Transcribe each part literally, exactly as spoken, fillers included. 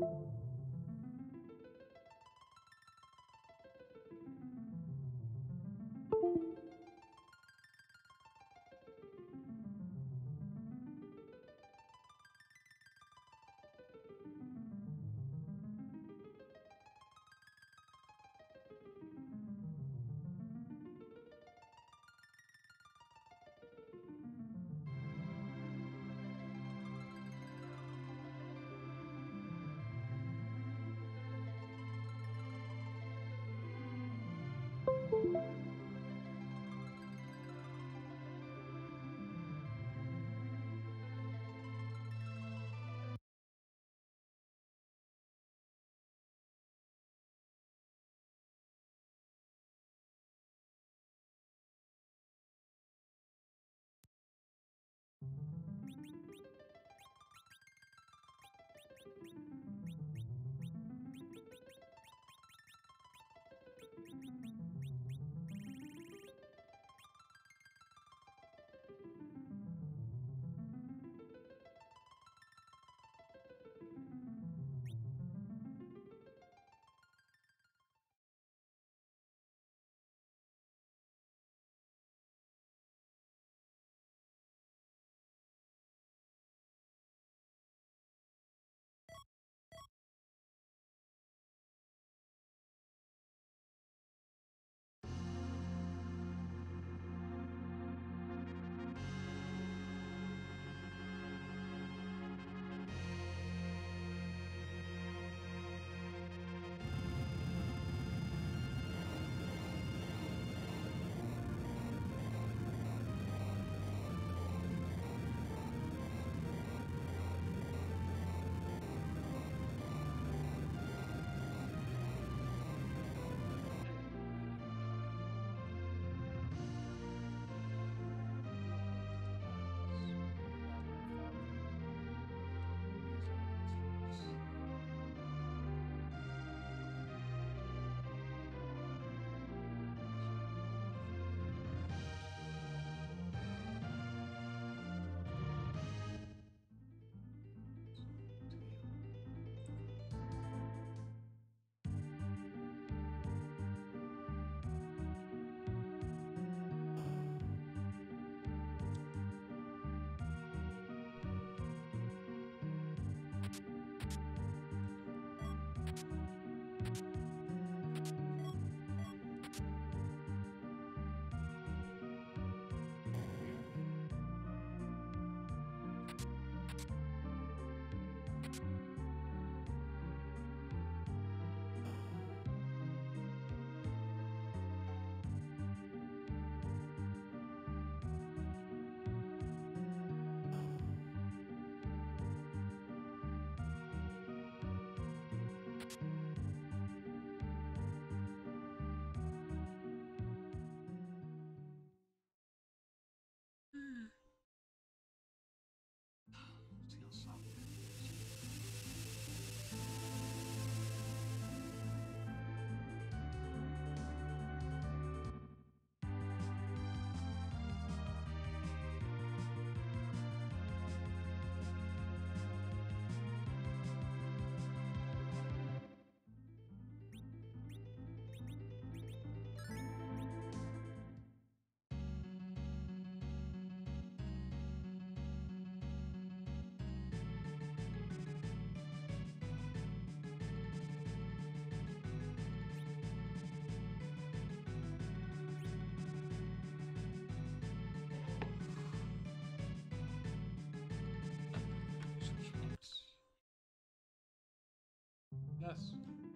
Yes.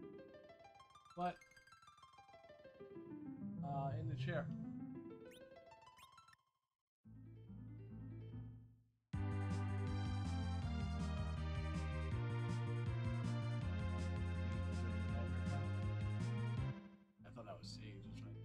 But uh, in the chair. I thought that was Sage. That's right.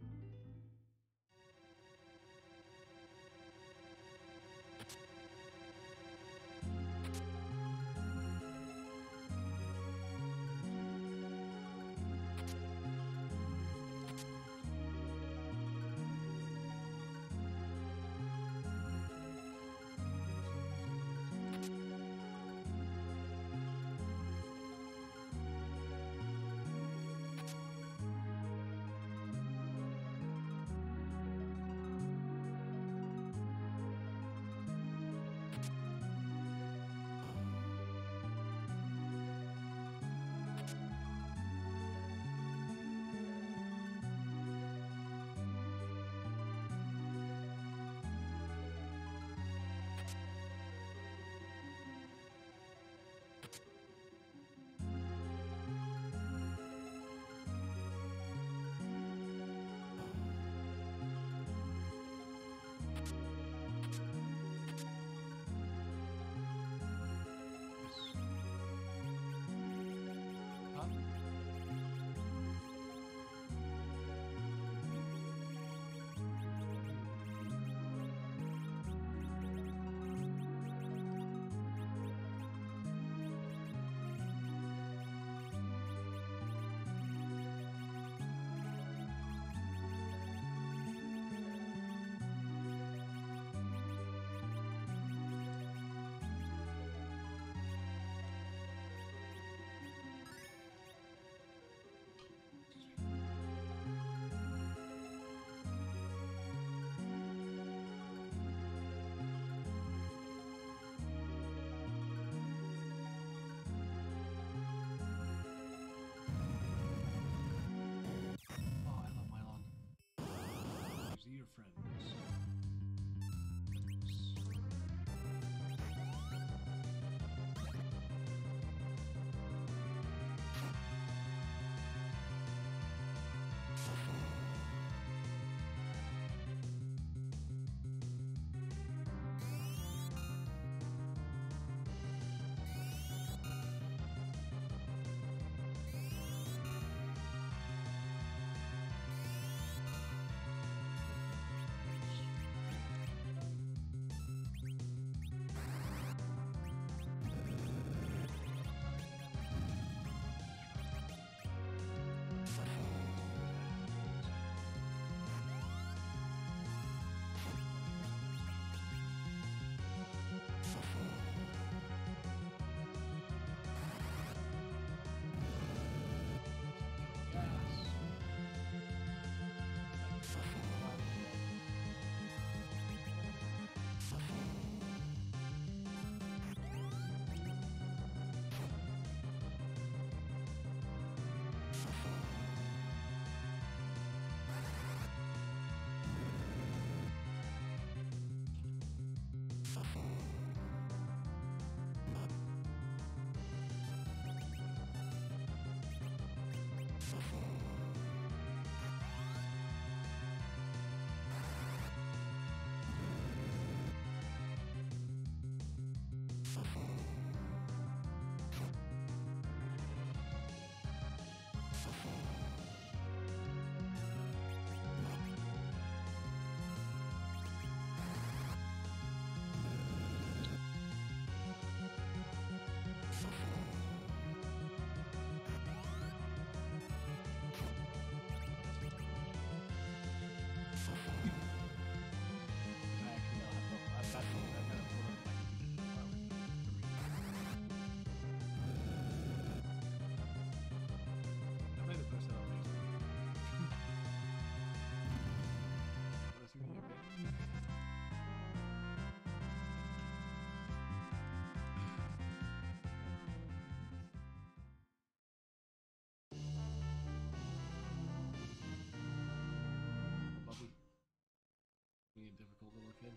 did.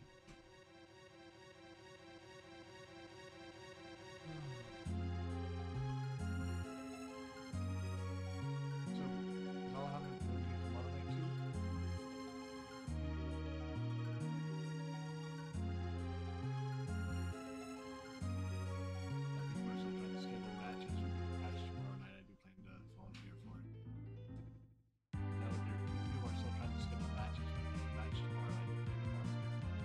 So, is Alejandro going to get the Monterey too? People are still trying to schedule matches. Match tomorrow night. I do plan to volunteer for it. No, there- people are still trying to schedule matches. Match tomorrow night. I do plan to volunteer for it.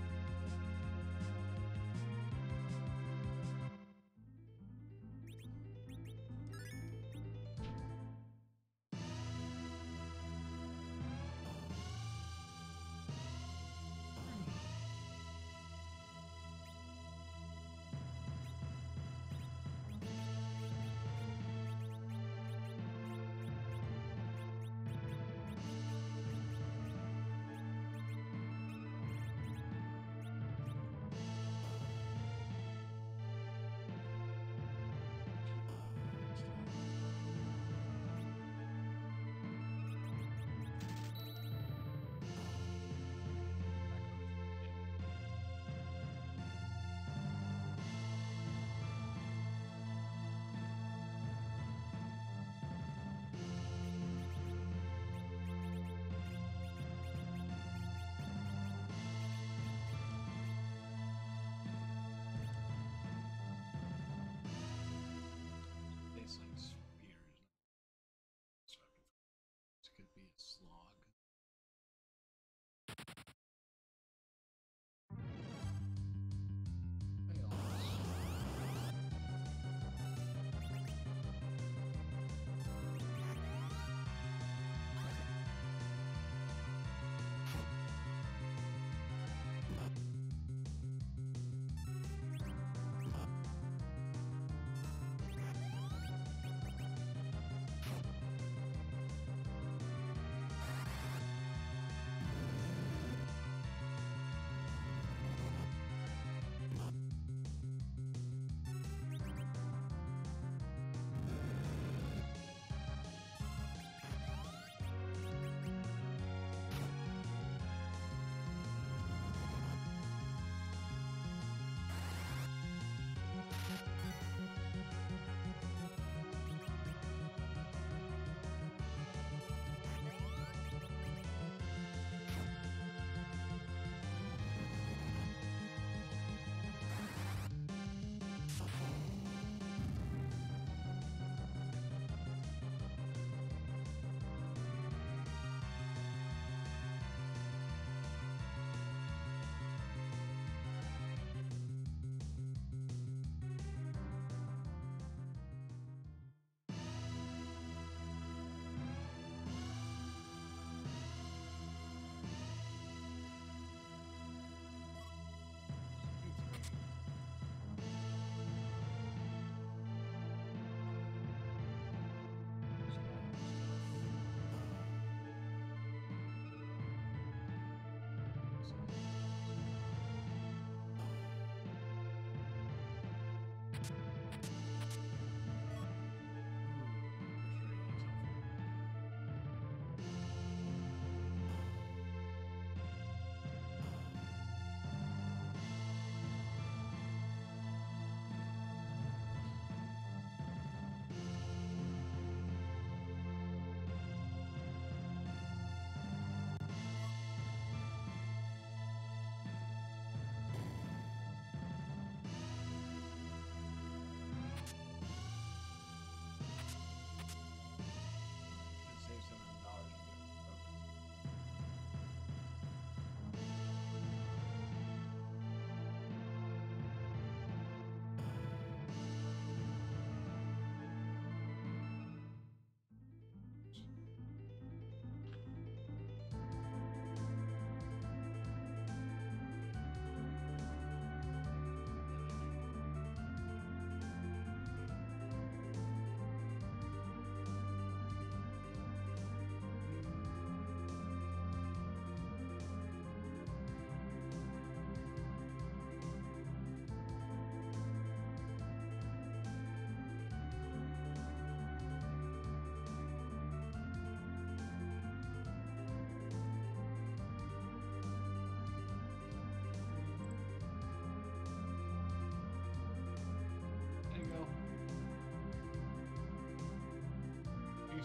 Tastes like spears. So this could be a slog.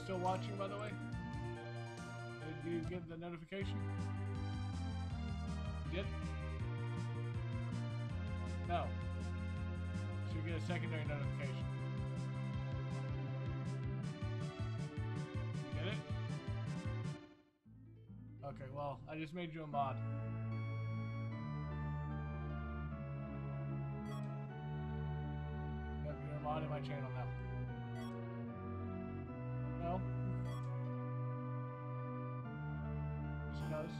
still watching, by the way? Did you get the notification? You did? No. Should get a secondary notification. Get it? Okay, well, I just made you a mod. Yep, you're a mod in my channel now. No? Just knows.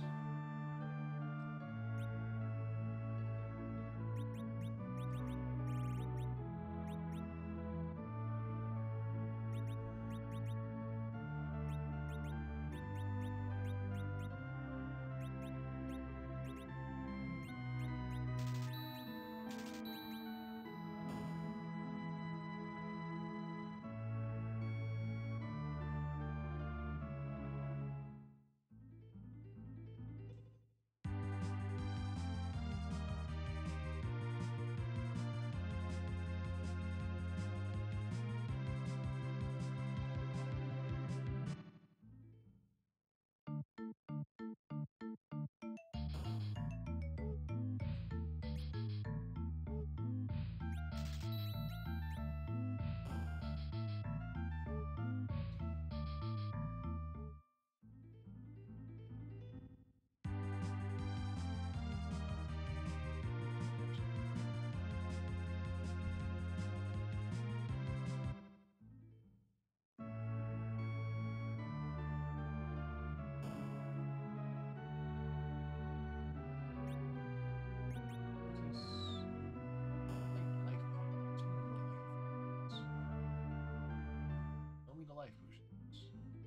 Life potions.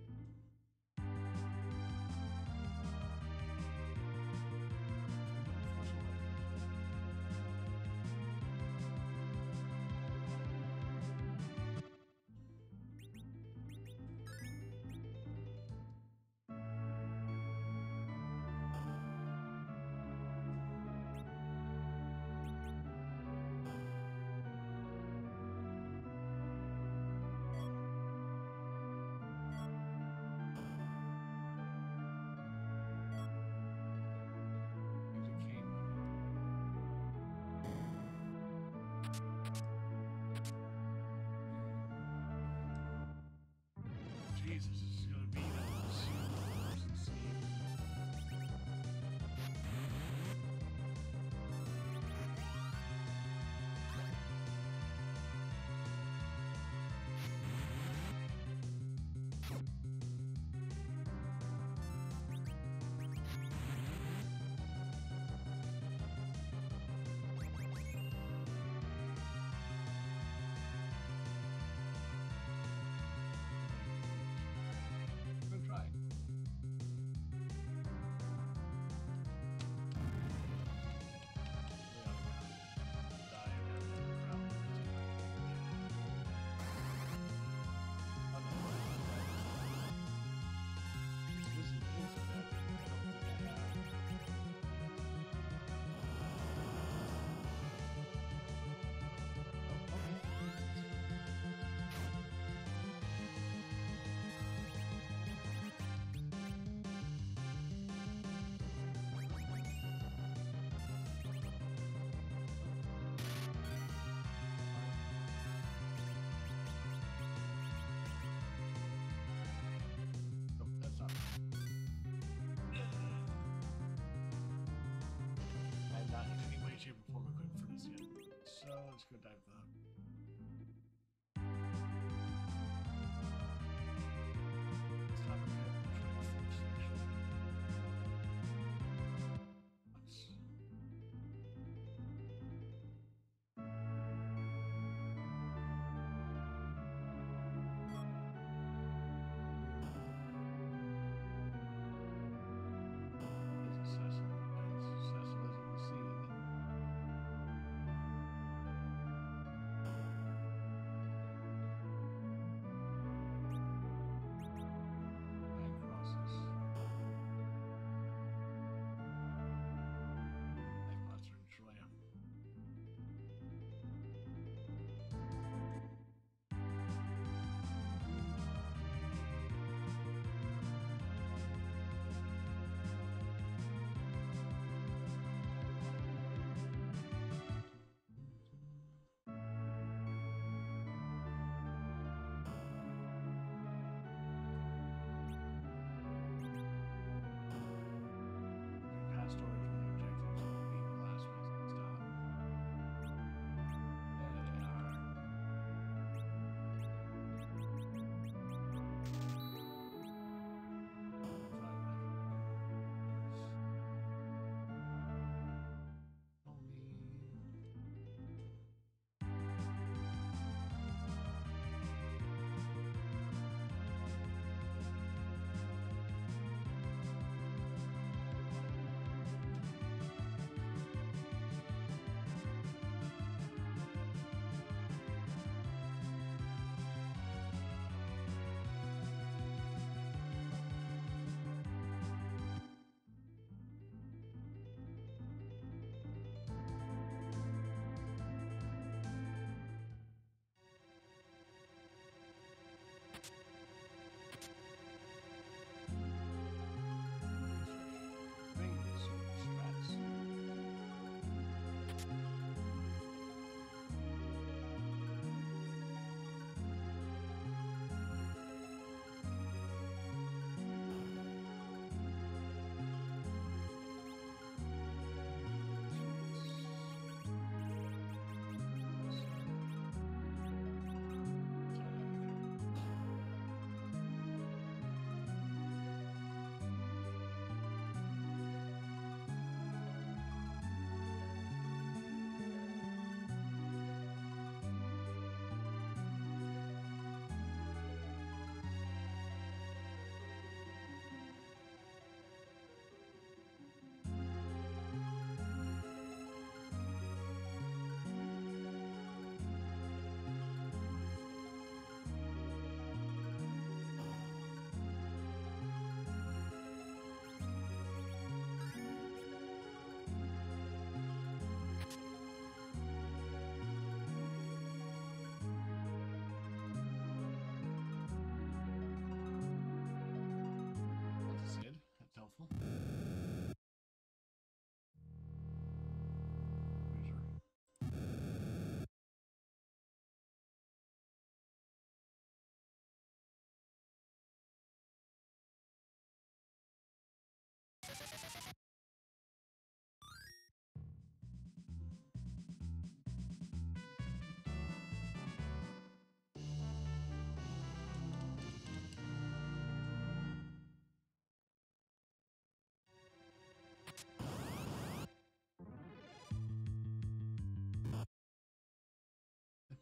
Jesus, this is gonna be that person scene. Good try. So let's go dive the hook. Stop the hip and try the first section. Let's- As Cecil, as Cecil is in the scene.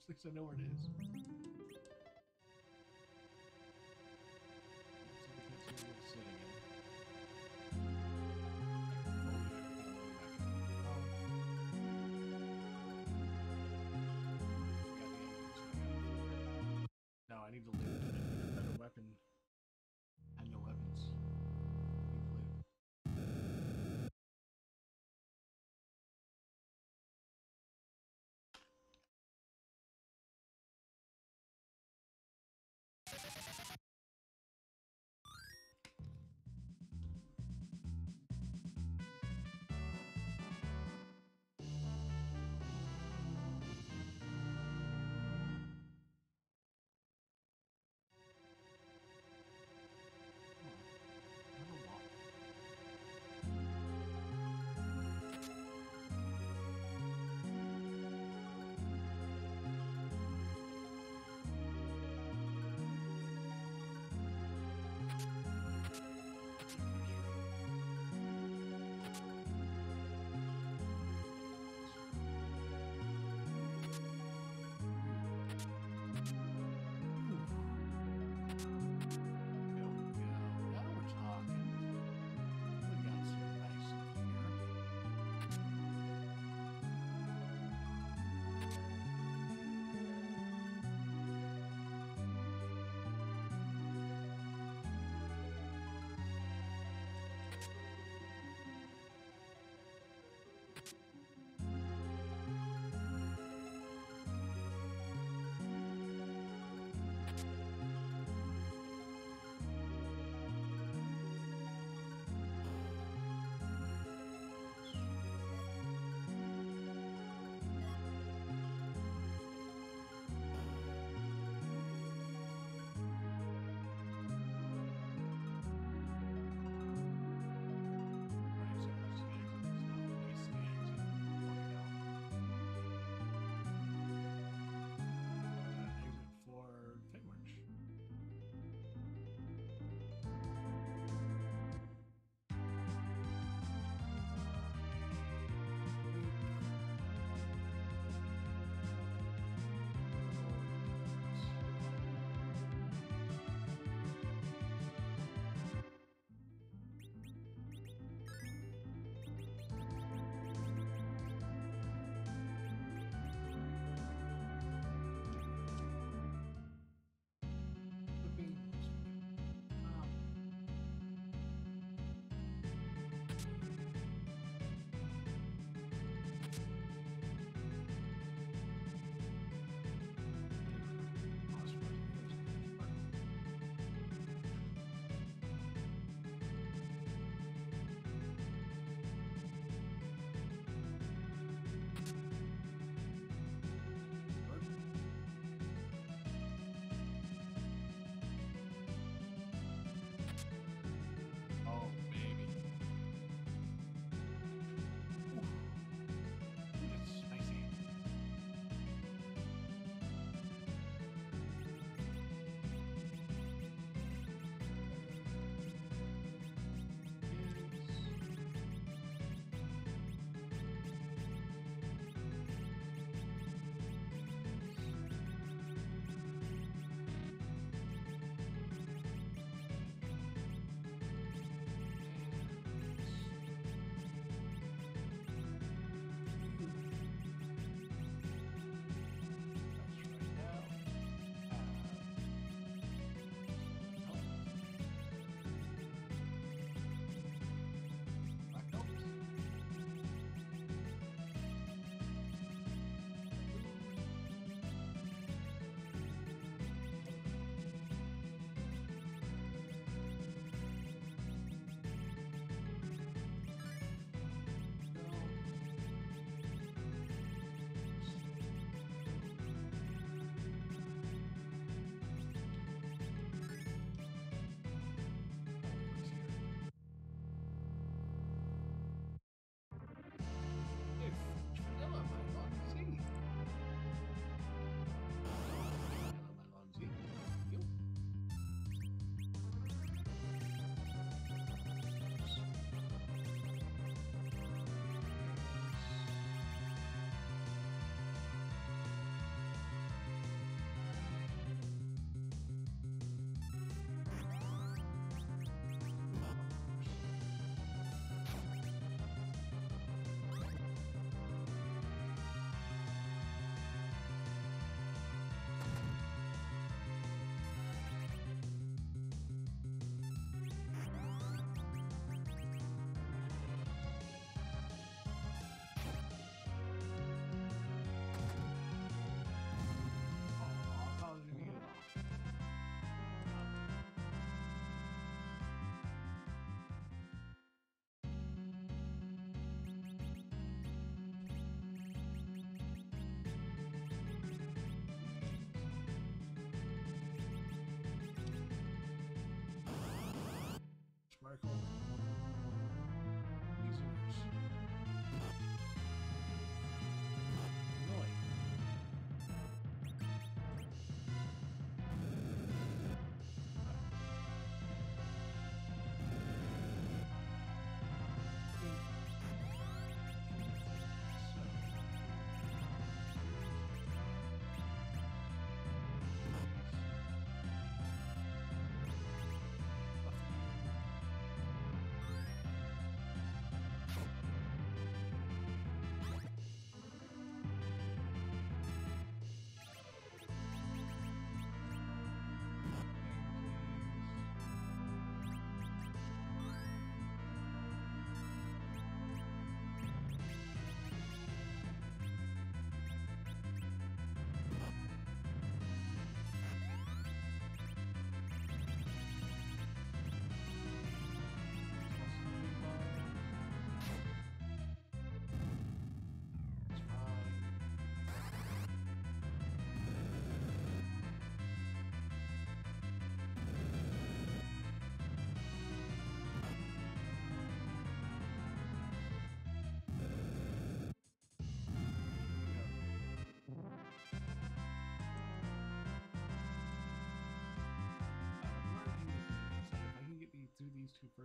At least I know where it is. No, I need to loot. I need a better weapon. I have no weapons.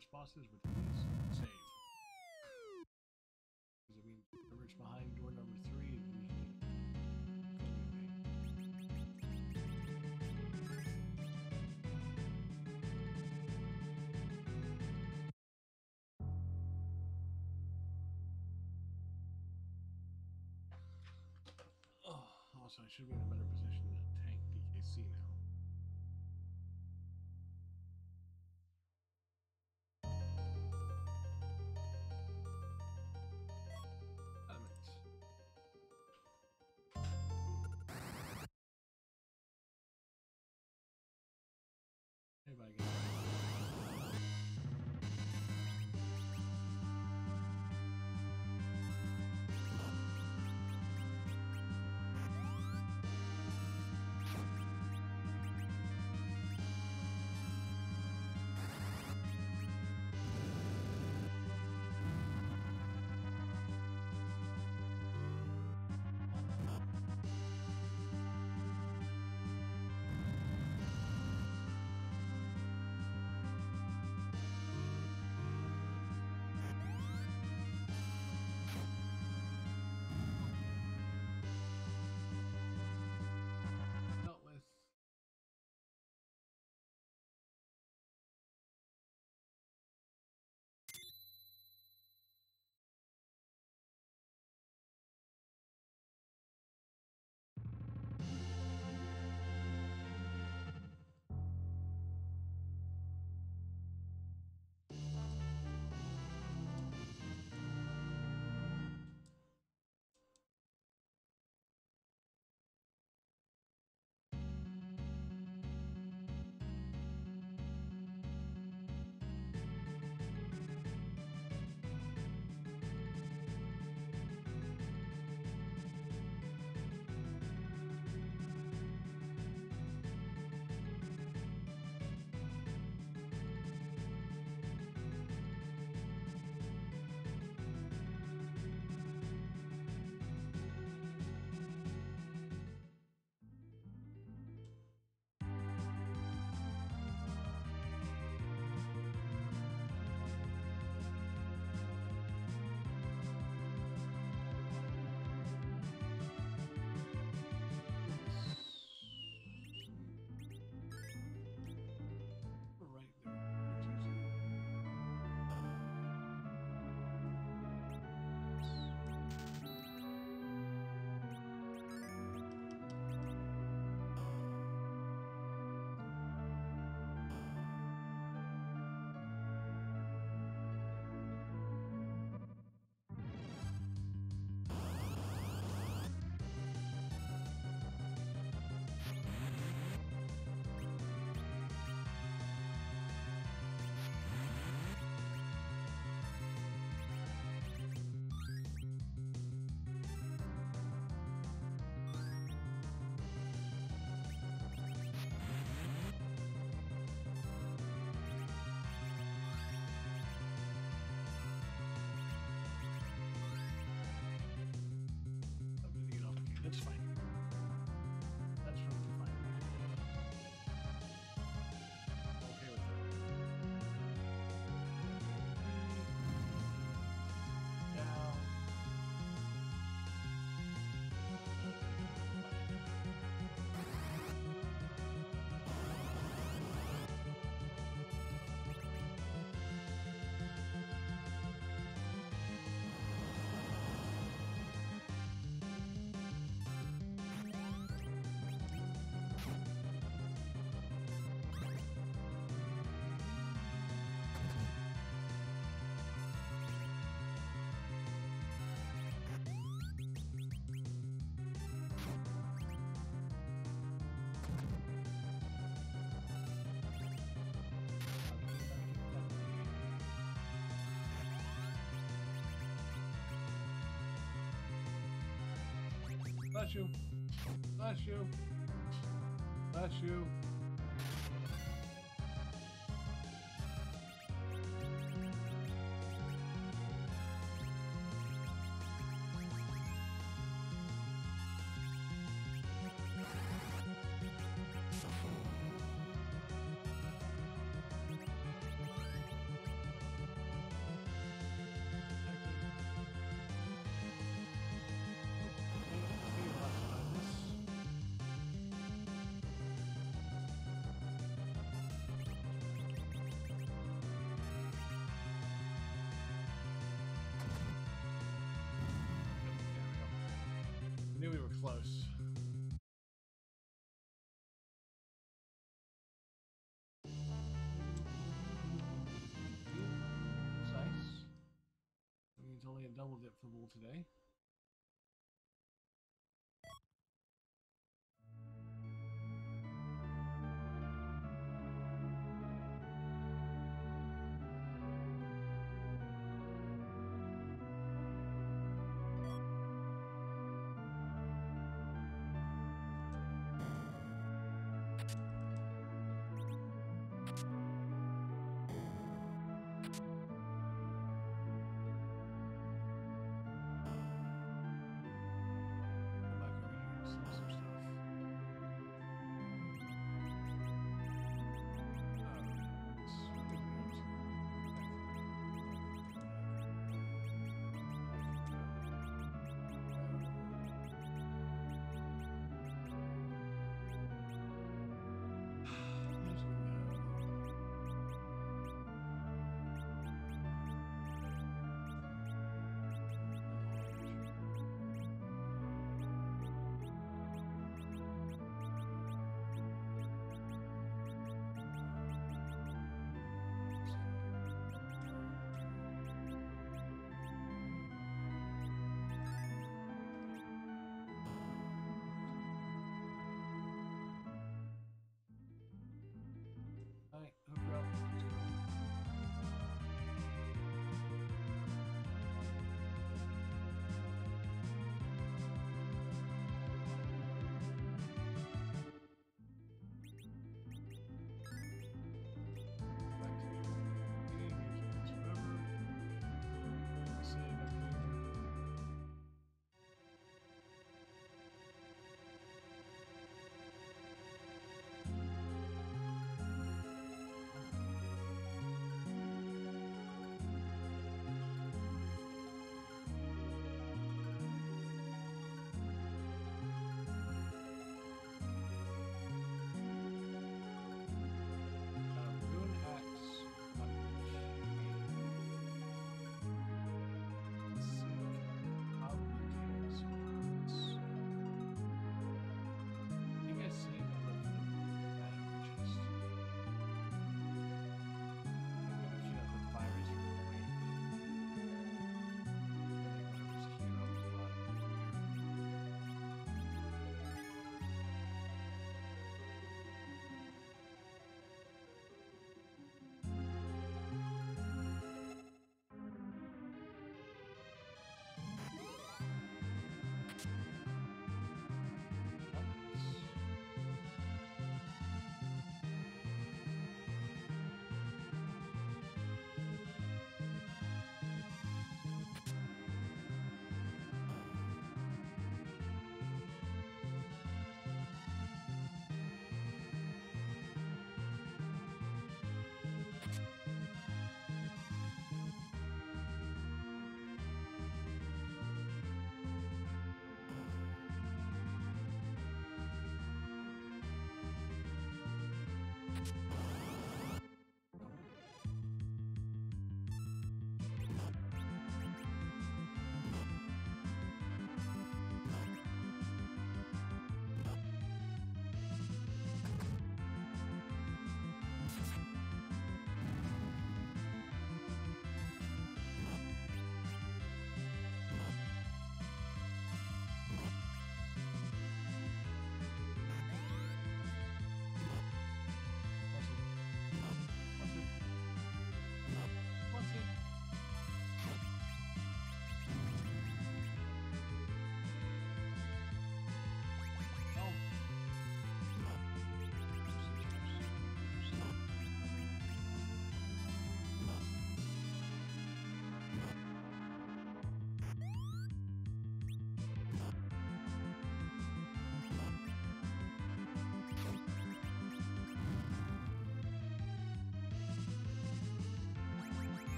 first bosses with these, save. Because I mean, whoever's behind door number three is usually also, I should be in a better position to tank D K C now. Elements. Hey, bye, guys. That's fine. That's perfectly fine. Okay with that. Down. Bless you. Bless you. Bless you. were close. Concise. I mean, it's only a double dip football today.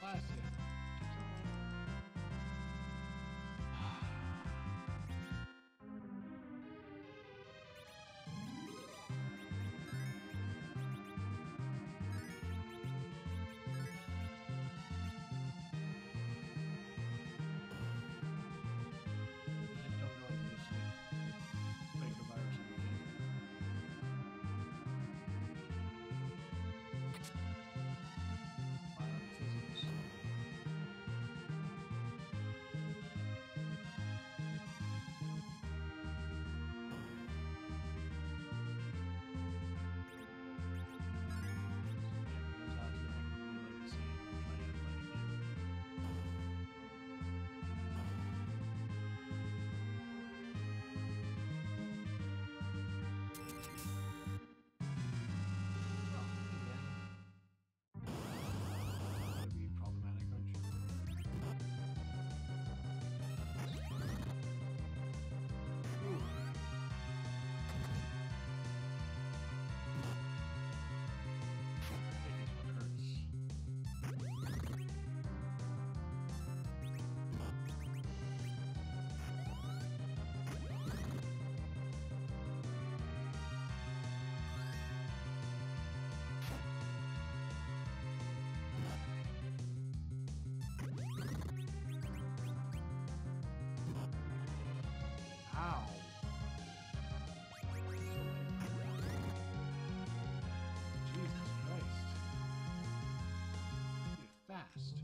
Blast it. Fast.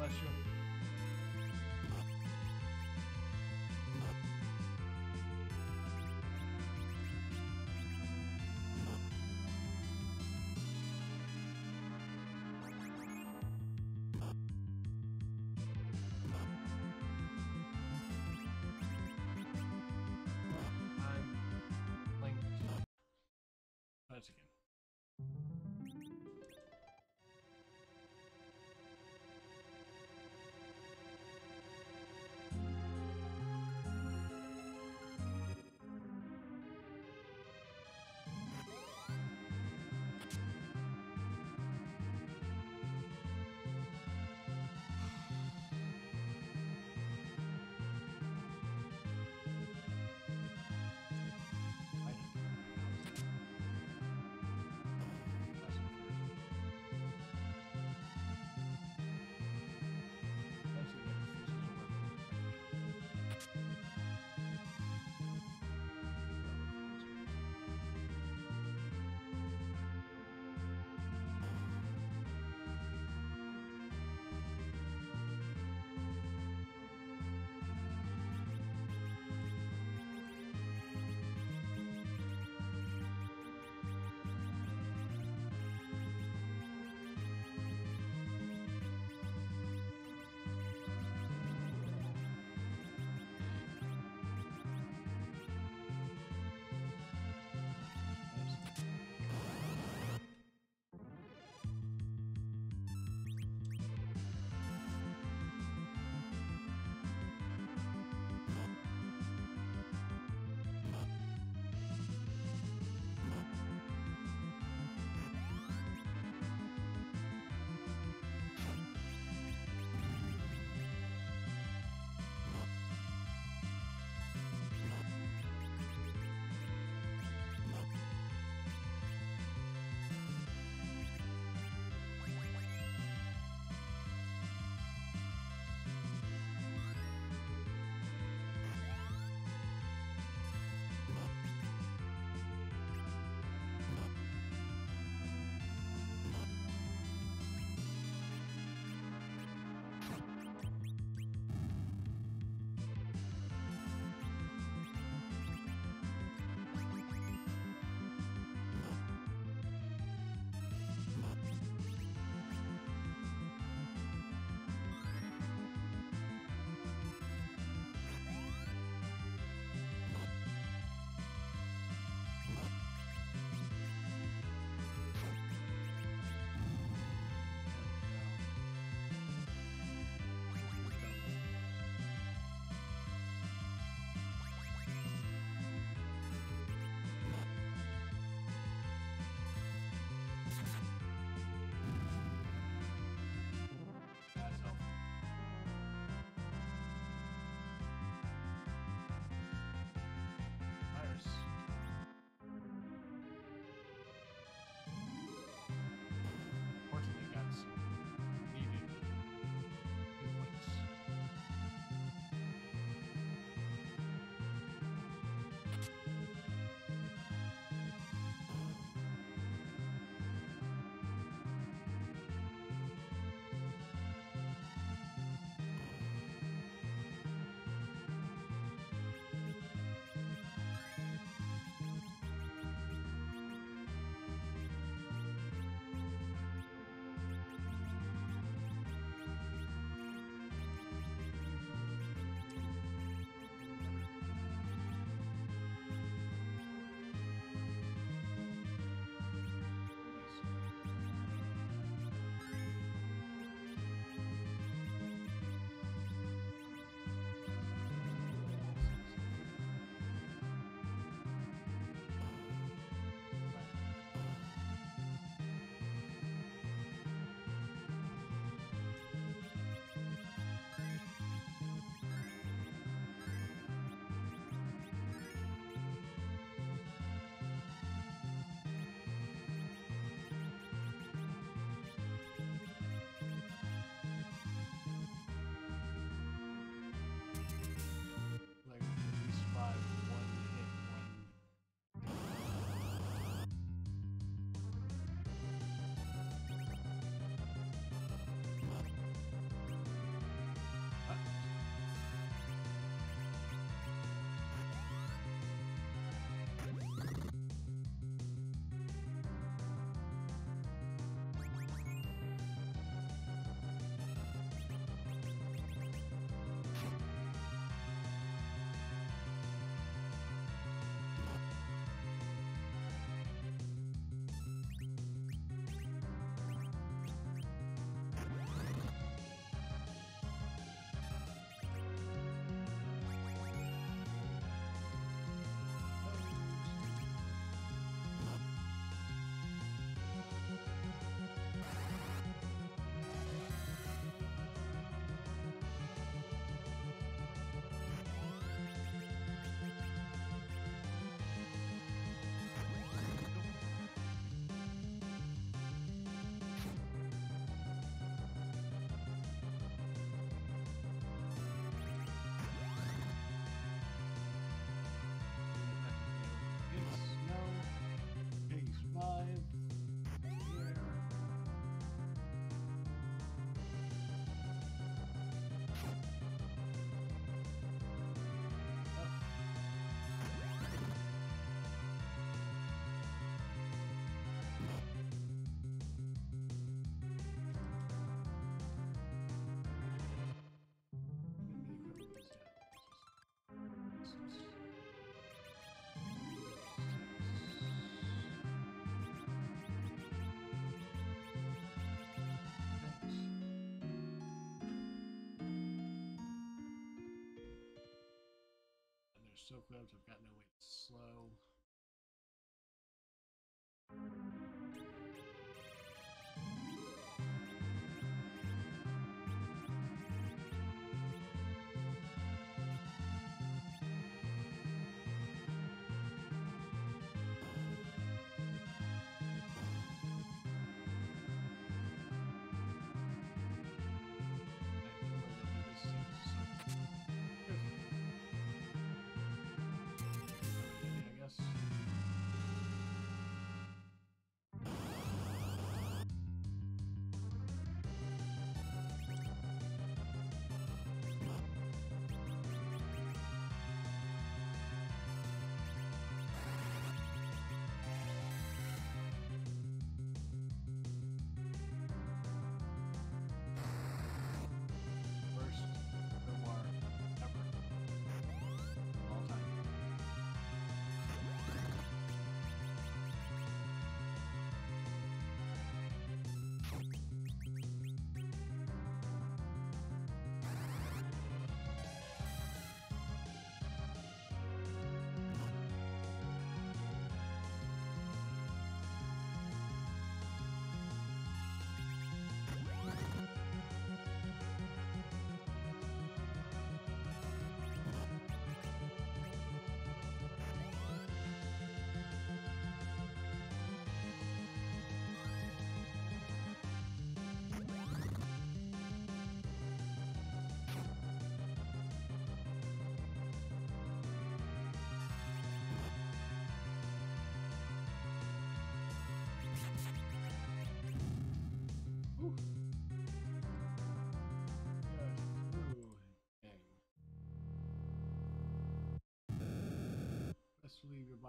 Bless you. I'm playing Cards again.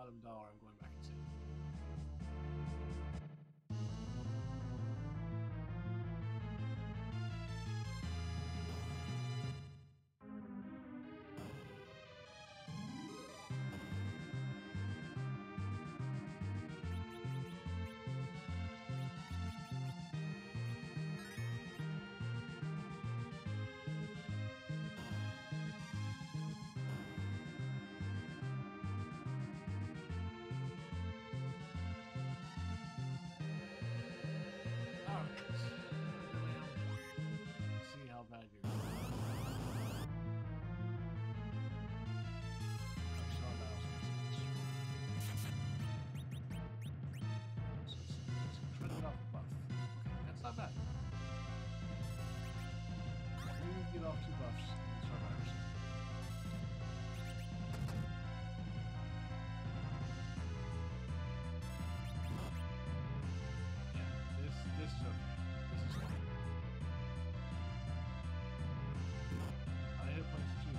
let him die or I'm going back and see. Bad you're doing. Trend it off a buff. Okay, that's not bad. Maybe we can get off two buffs and start virus. Yeah, this this is okay. This is okay. I hit points too.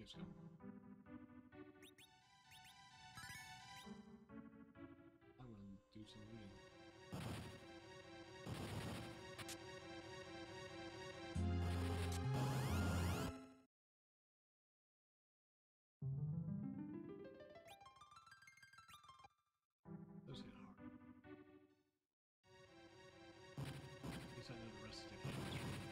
Gamescom. I'm gonna do some reading. Those hit hard. At least I know the rest of the game is reading.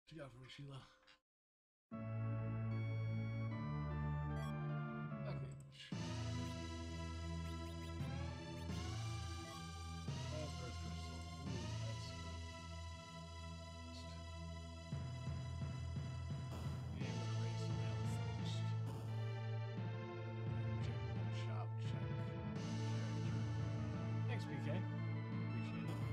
What you got for me, Sheila? Package. And Earth Crystal. Ooh, that's good. Yeah, I'm gonna raise some mail first. Check one shop, check character. Thanks, B K. Appreciate it.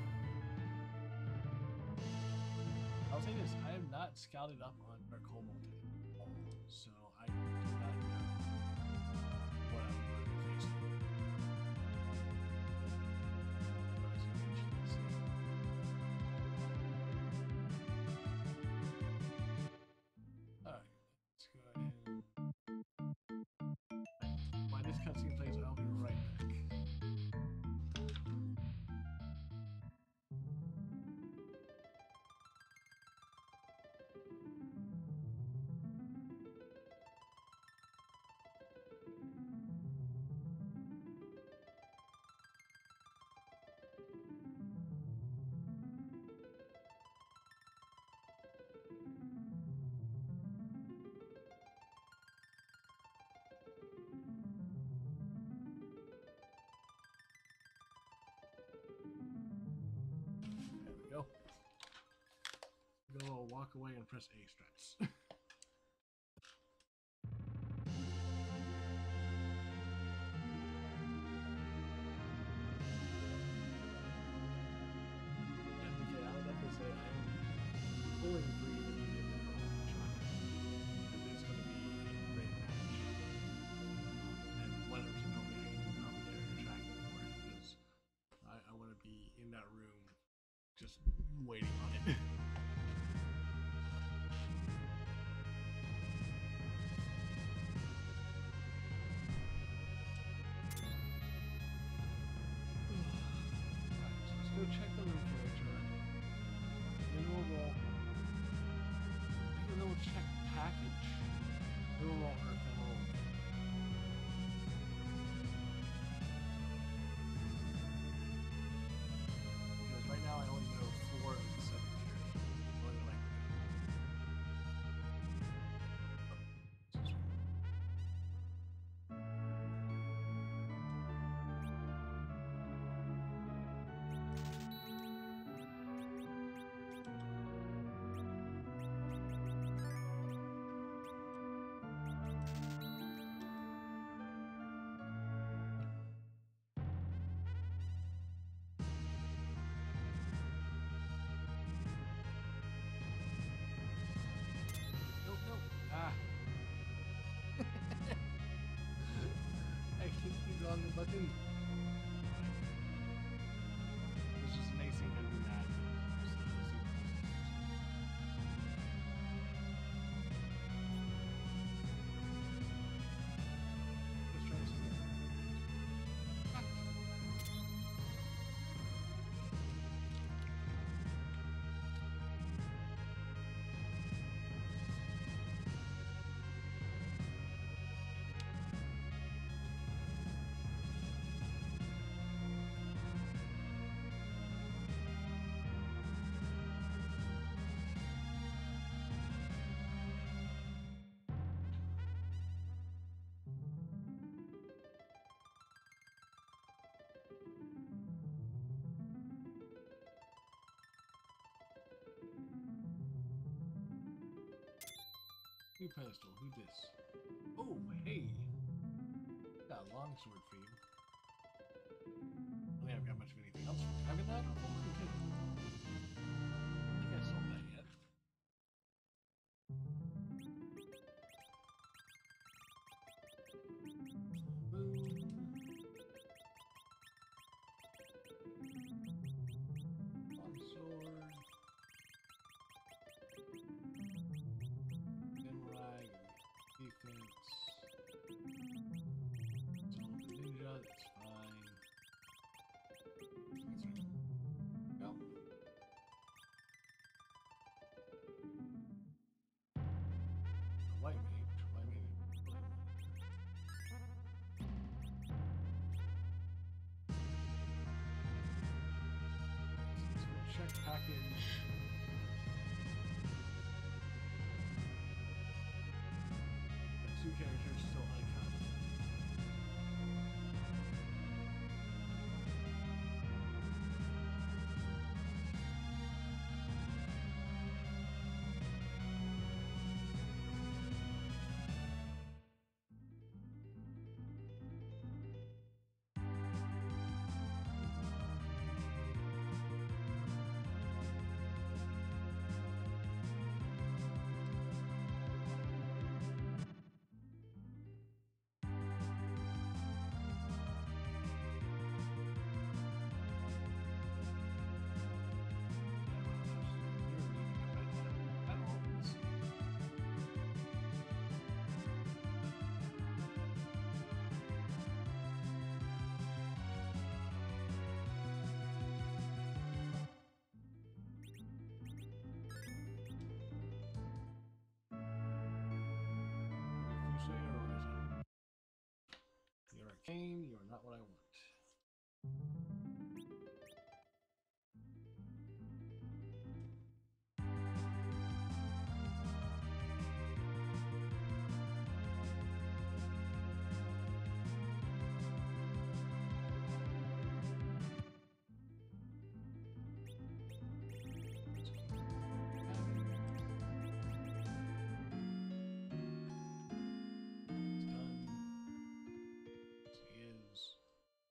I'll say this, I am not scouted up on Narcomo at all, so I do not know what I'm going to be facing. But I was going to eventually see. Alright, let's go ahead and... While this cutscene plays, I'll be right back. There we go. Go walk away and press A strats. Yeah, I would definitely say I am pulling free immediately from the track. Because it's going to be a great match. And whether it's Nomi, I can do commentary or tracking for it. Because I, I want to be in that room just waiting on it. Alright, so let's go check the room for H R. Then we'll roll. I think we'll check package. Then we'll roll Earth and roll. Because right now I only know four of the seven characters. So I'm like. Excuse me. Nope, nope. Ah. I hit the wrong button. It's just an A C gonna do that. Just, uh, see what Let's try this again. Ah. New pedestal, who this? Oh, hey! Got a longsword for you. I don't think I've got much of anything else. I've got that. Oh, okay. I think I sold that yet. Boom. Longsword. Samurai. Defense. It's all the ninja, that's fine. That's right. Go. A white mage. White mage. White mage. Let's go check package. Kane, you are not what I want. It's done. He is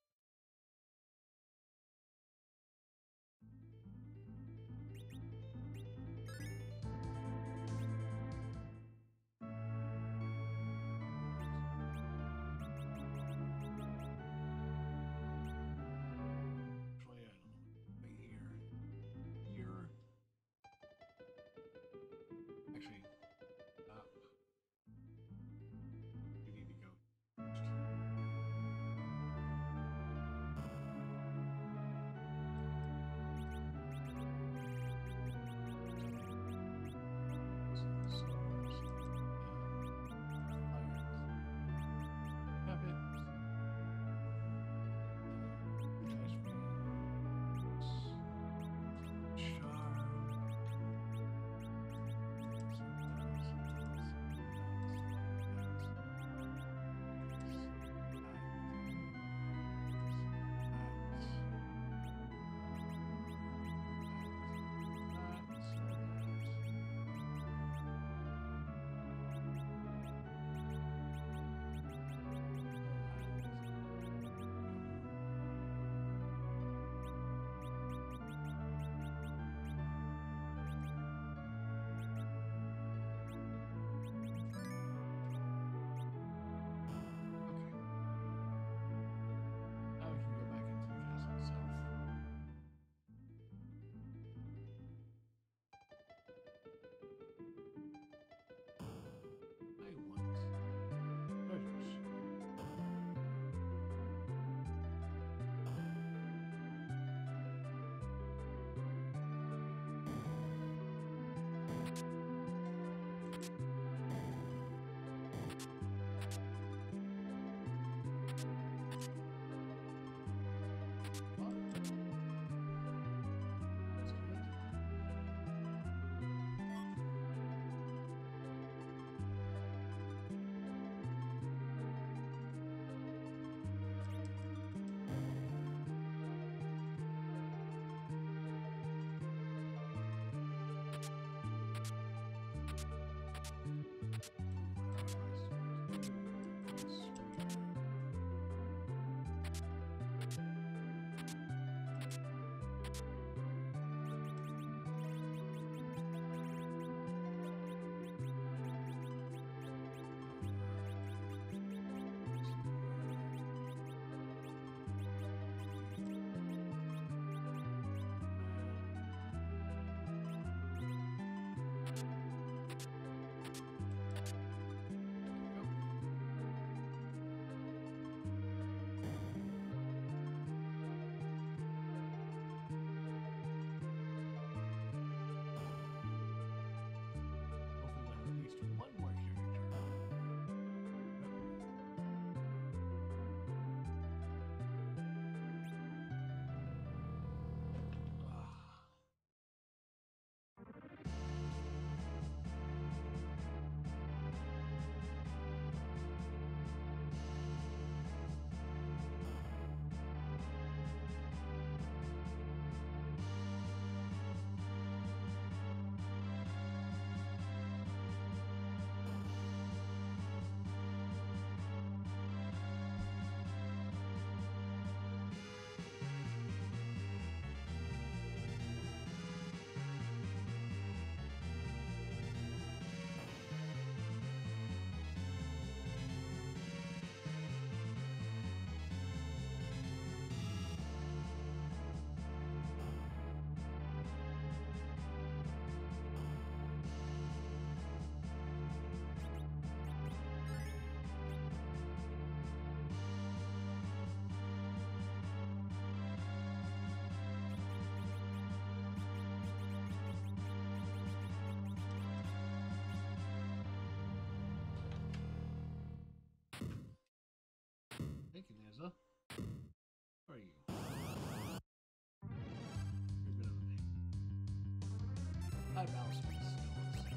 That mouse is still on six.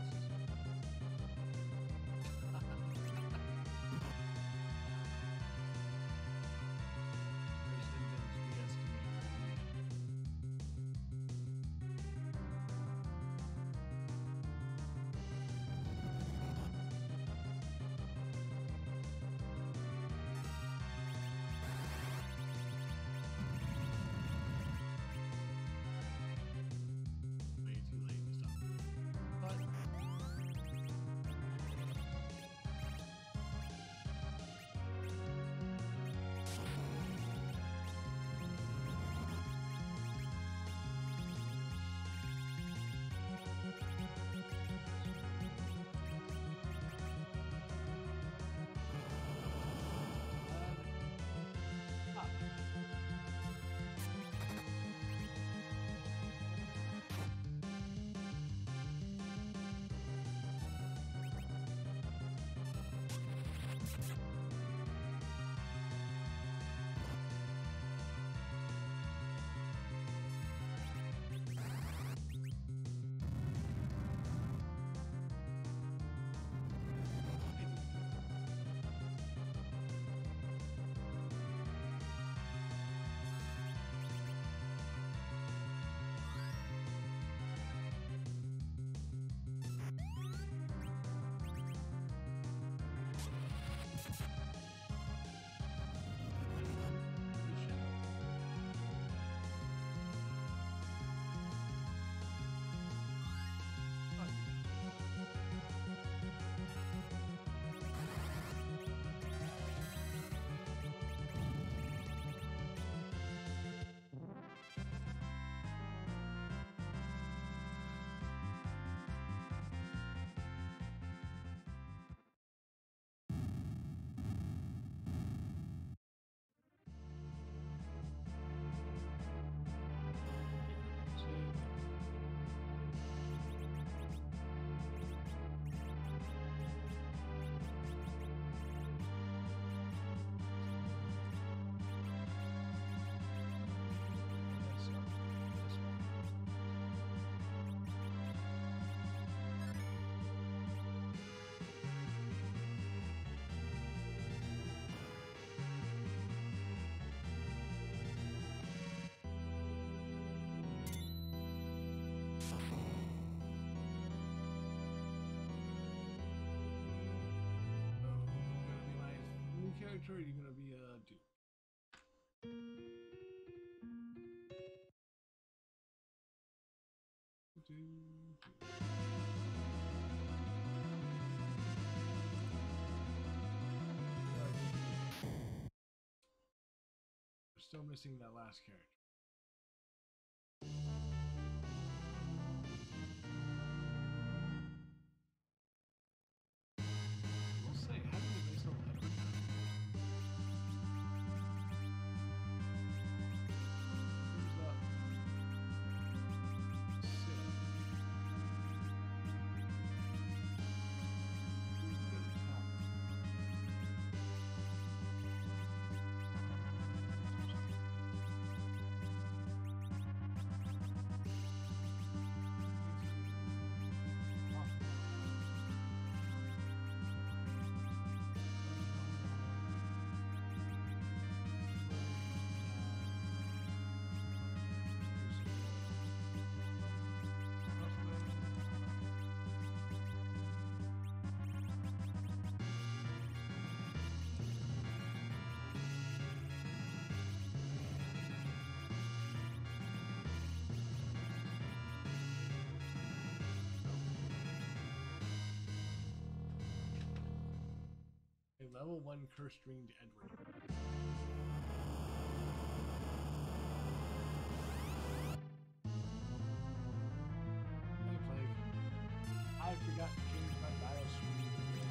There's Inven's B S way too late to stop. But uh, ah. Character, or are you gonna be a dude? We're still missing that last character. We'll say, how did the base level ever go? Who's up? Sid. Who's good at top? A level one cursed ringed Edward. Hey Plague. I forgot to change my dial screen again.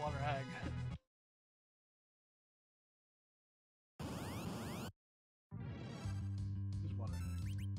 water hag. Who's water hag?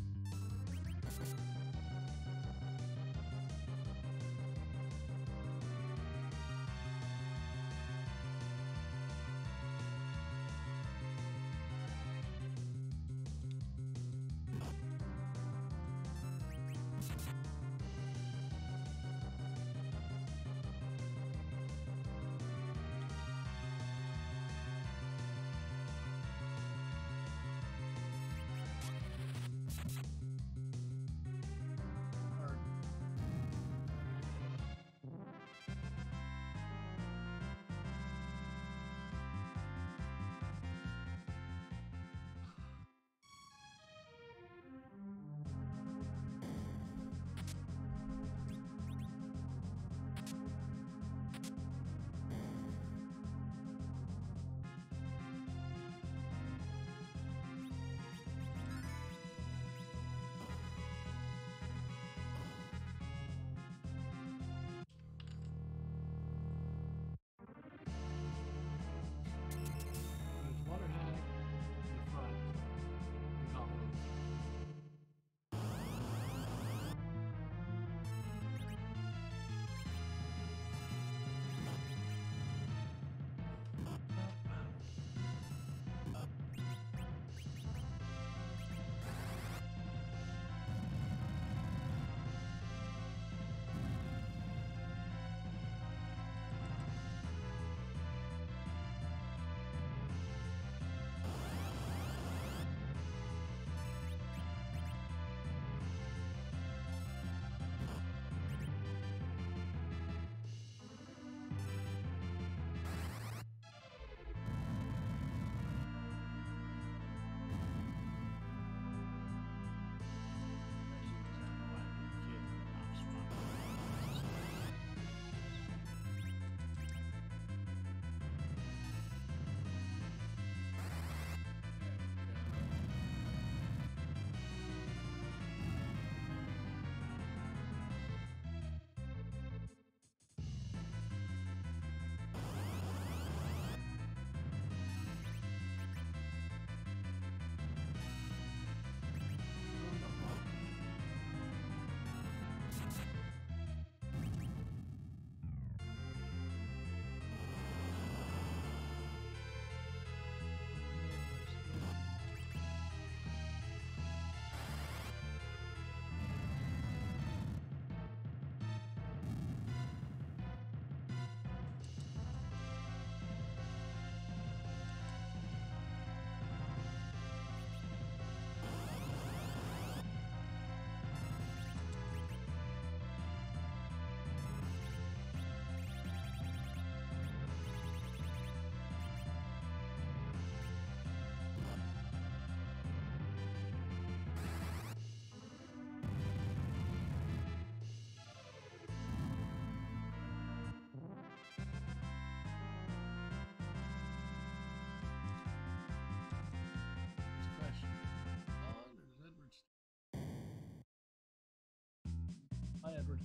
Hi, Edward.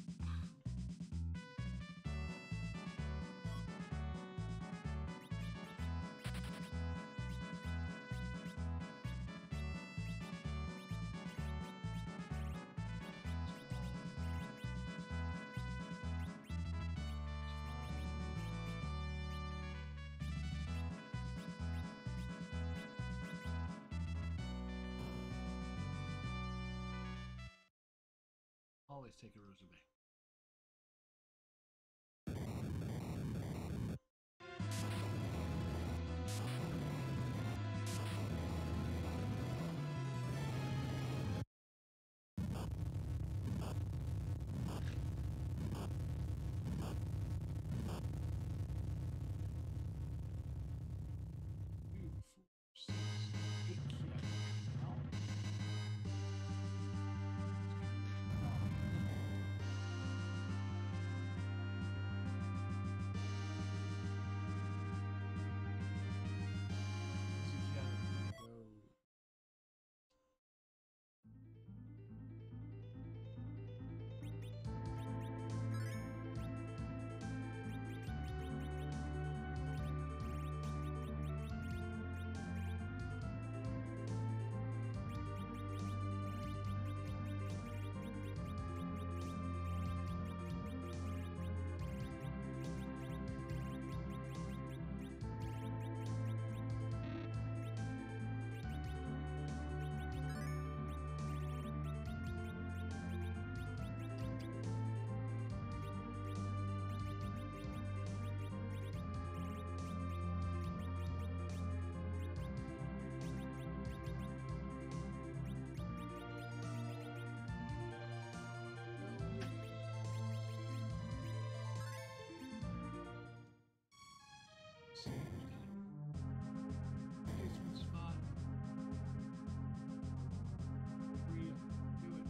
Always take a rose away. Okay, sweet spot. Breathe. Do it.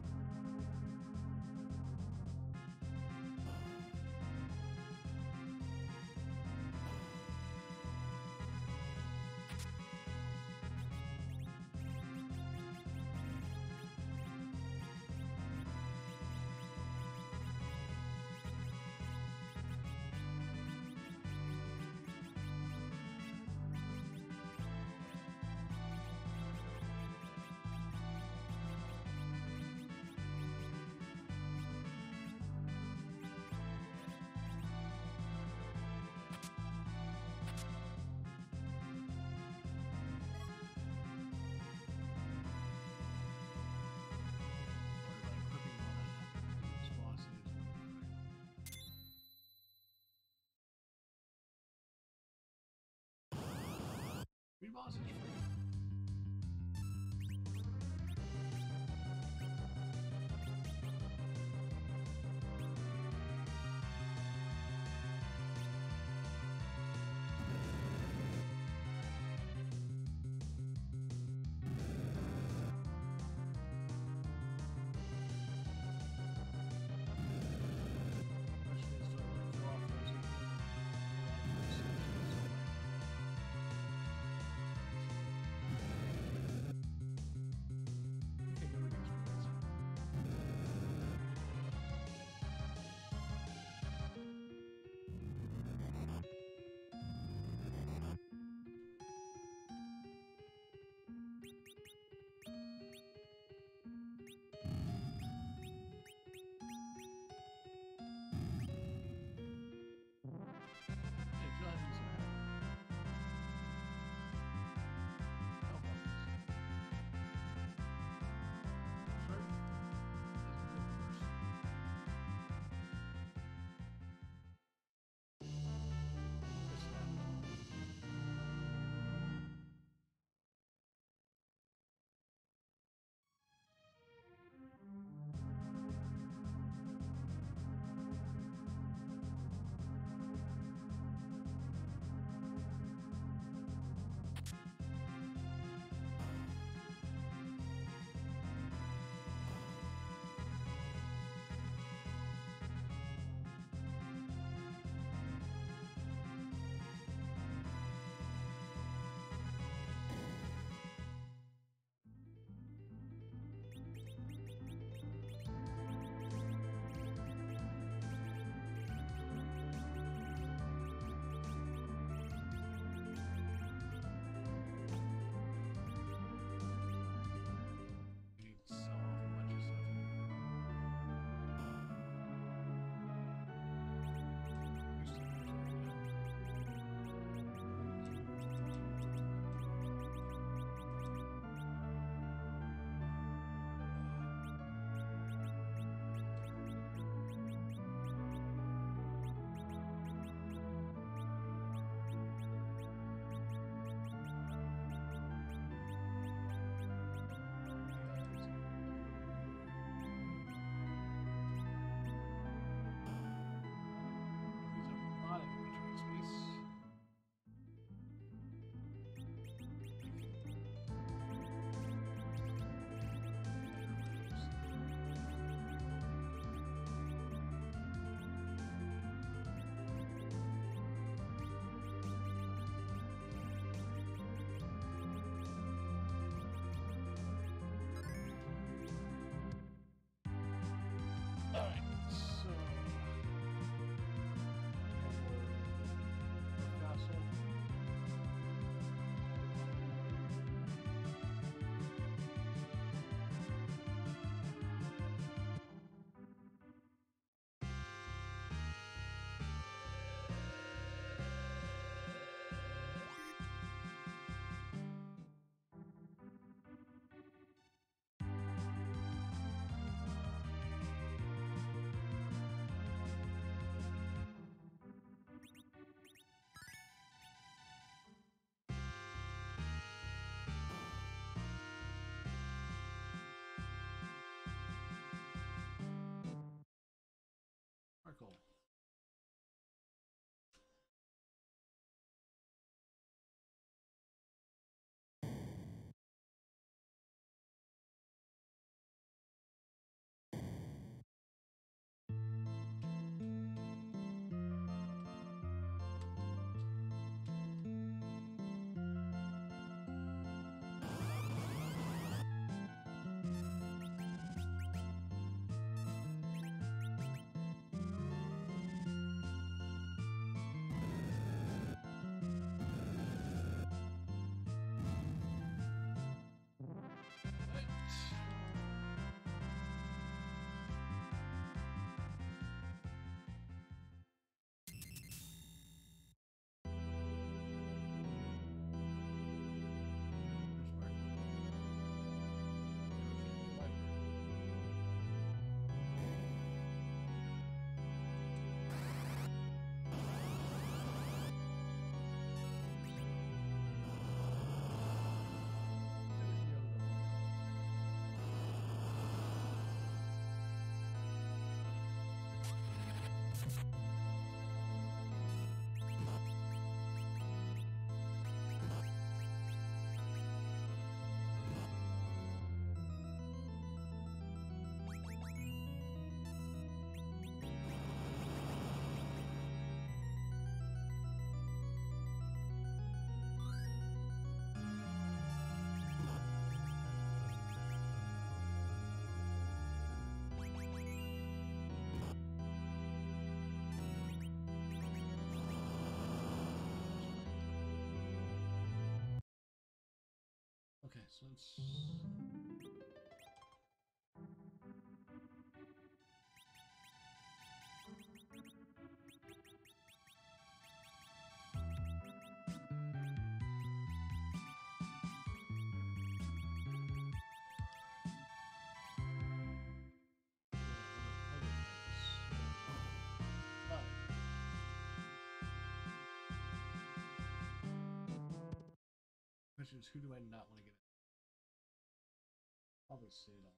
Free boss is free. so let's. Question is, who do I not want to get? Probably say it all.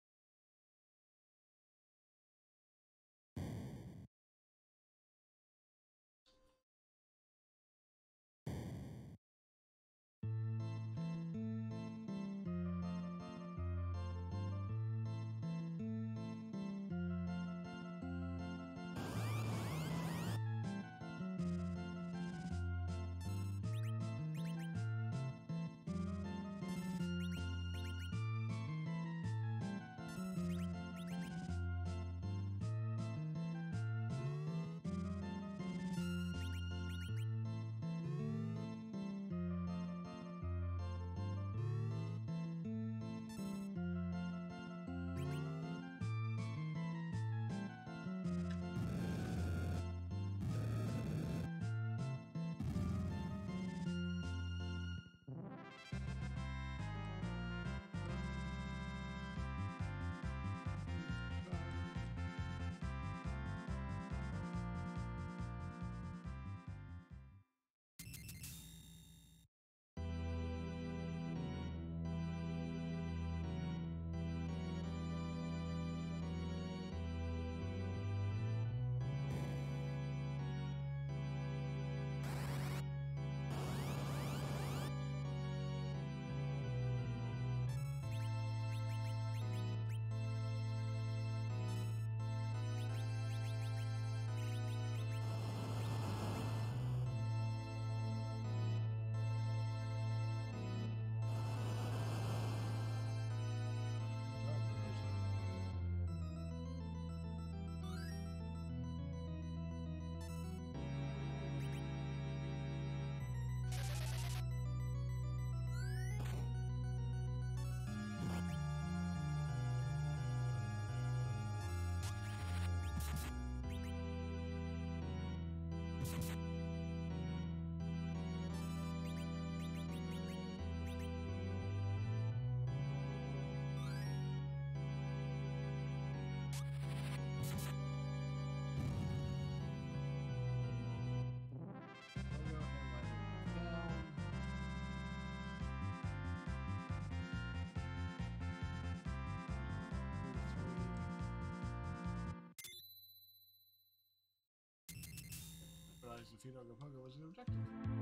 Defeat Ogopogo was an objective.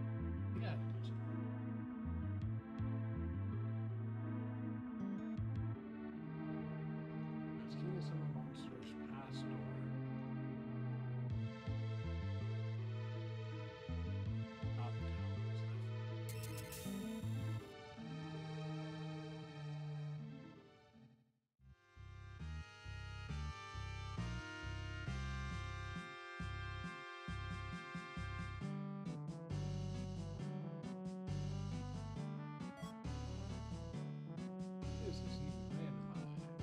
Yeah. As king of some monsters past door. Not the towers, this is even randomized.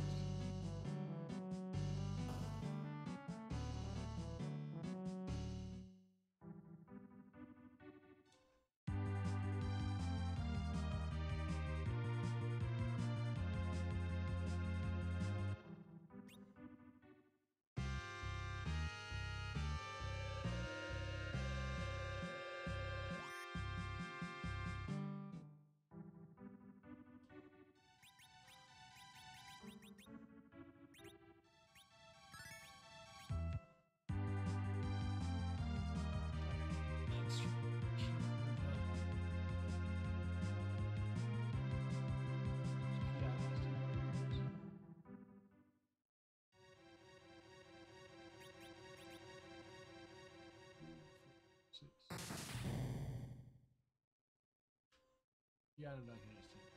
Yeah, I'm not gonna see.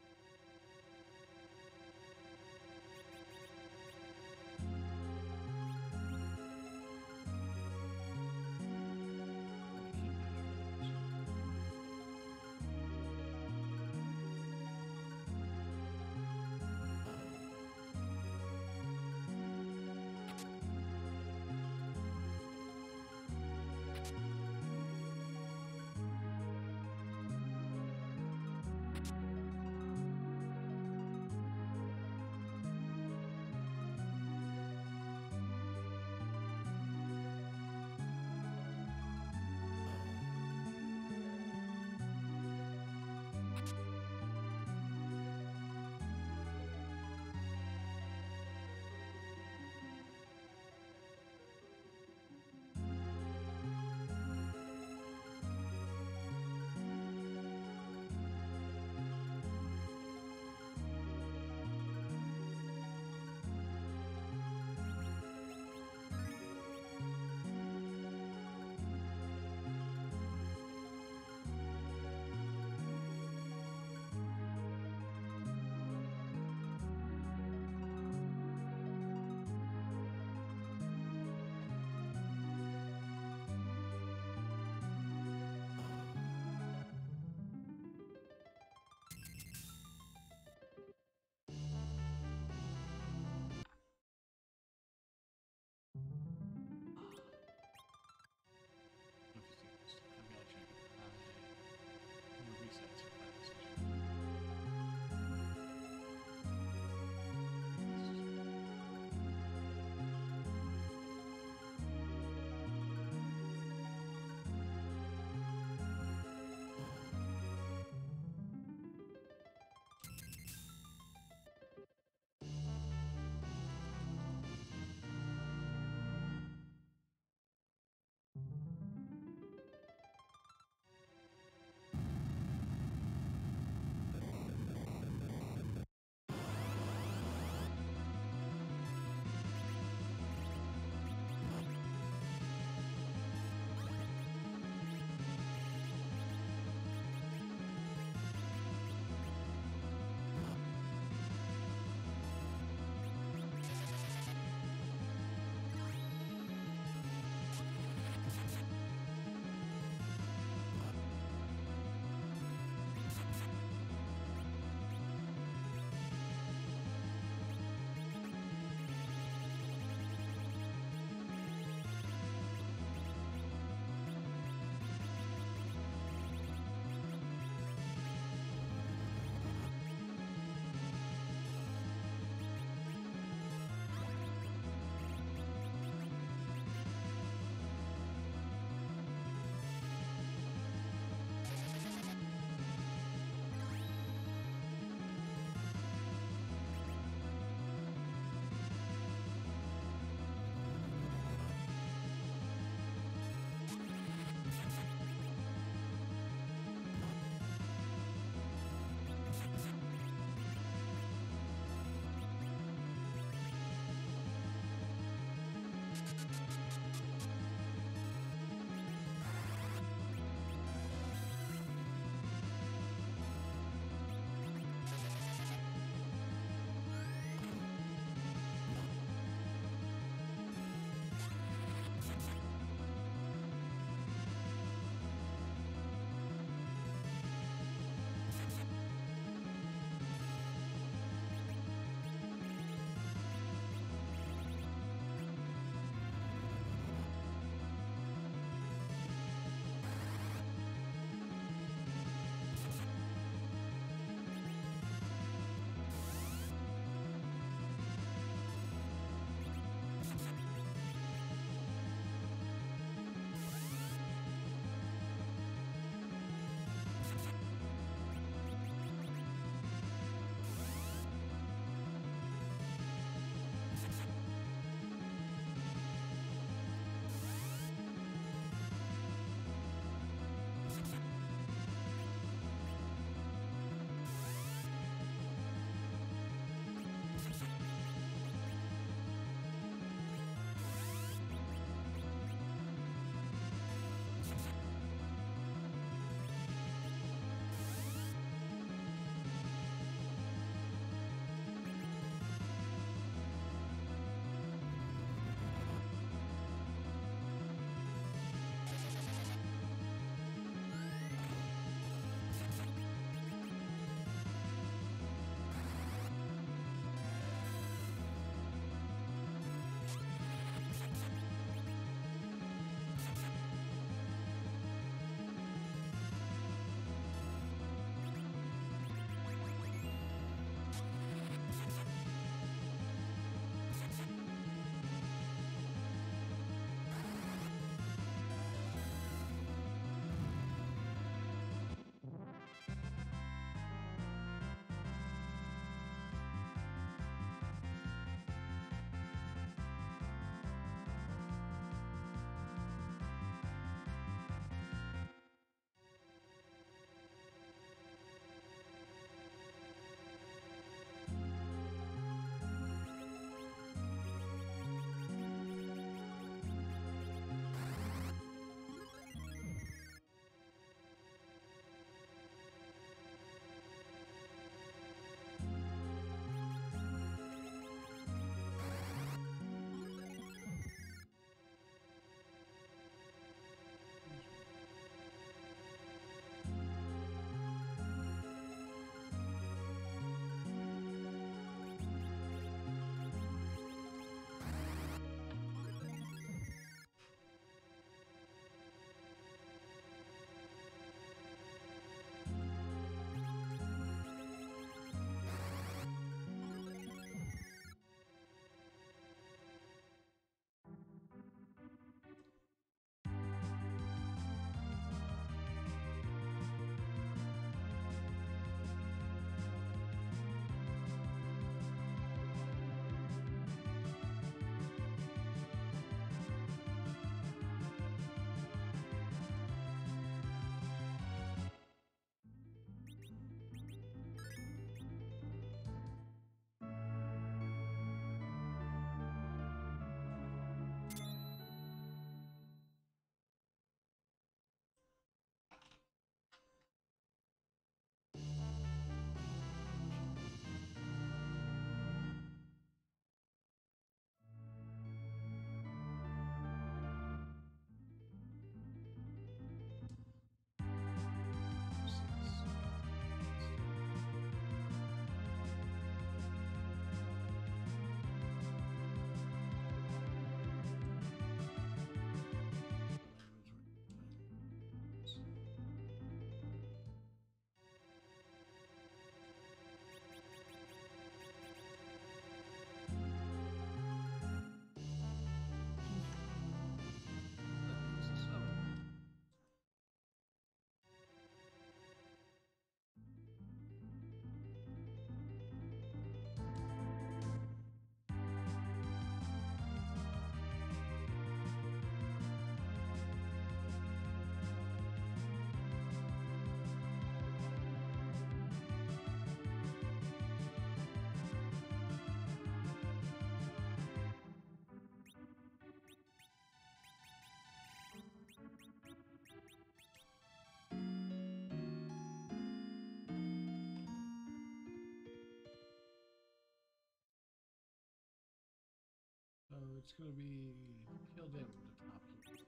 it's going to be killed in the top here.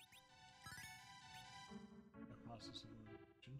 A process of elimination.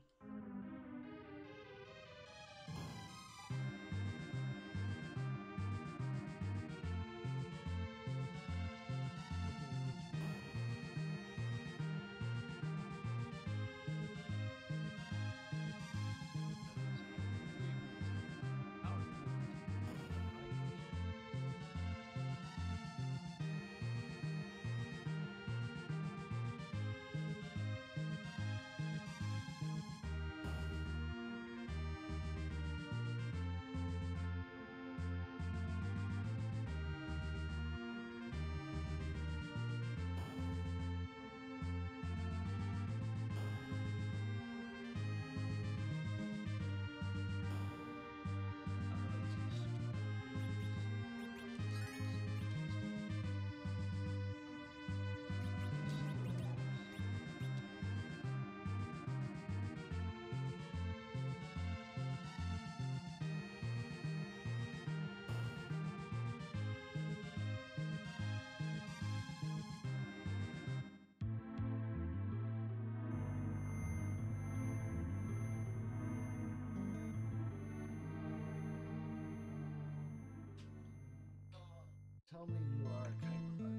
Tell me you are a Kyber buddy.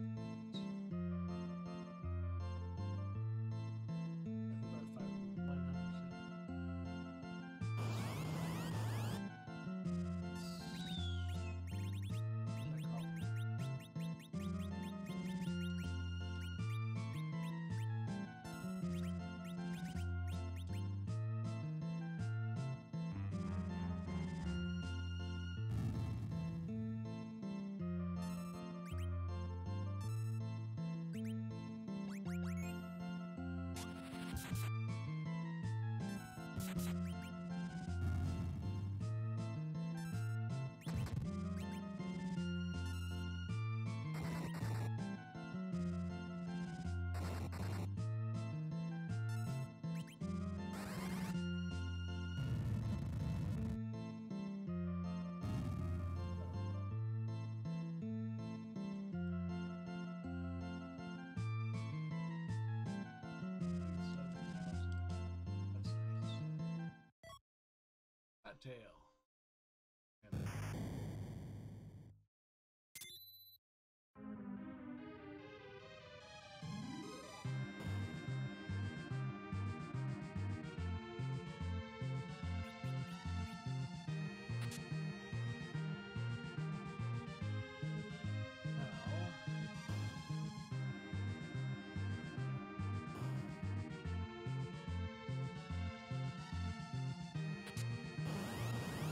Tail. And now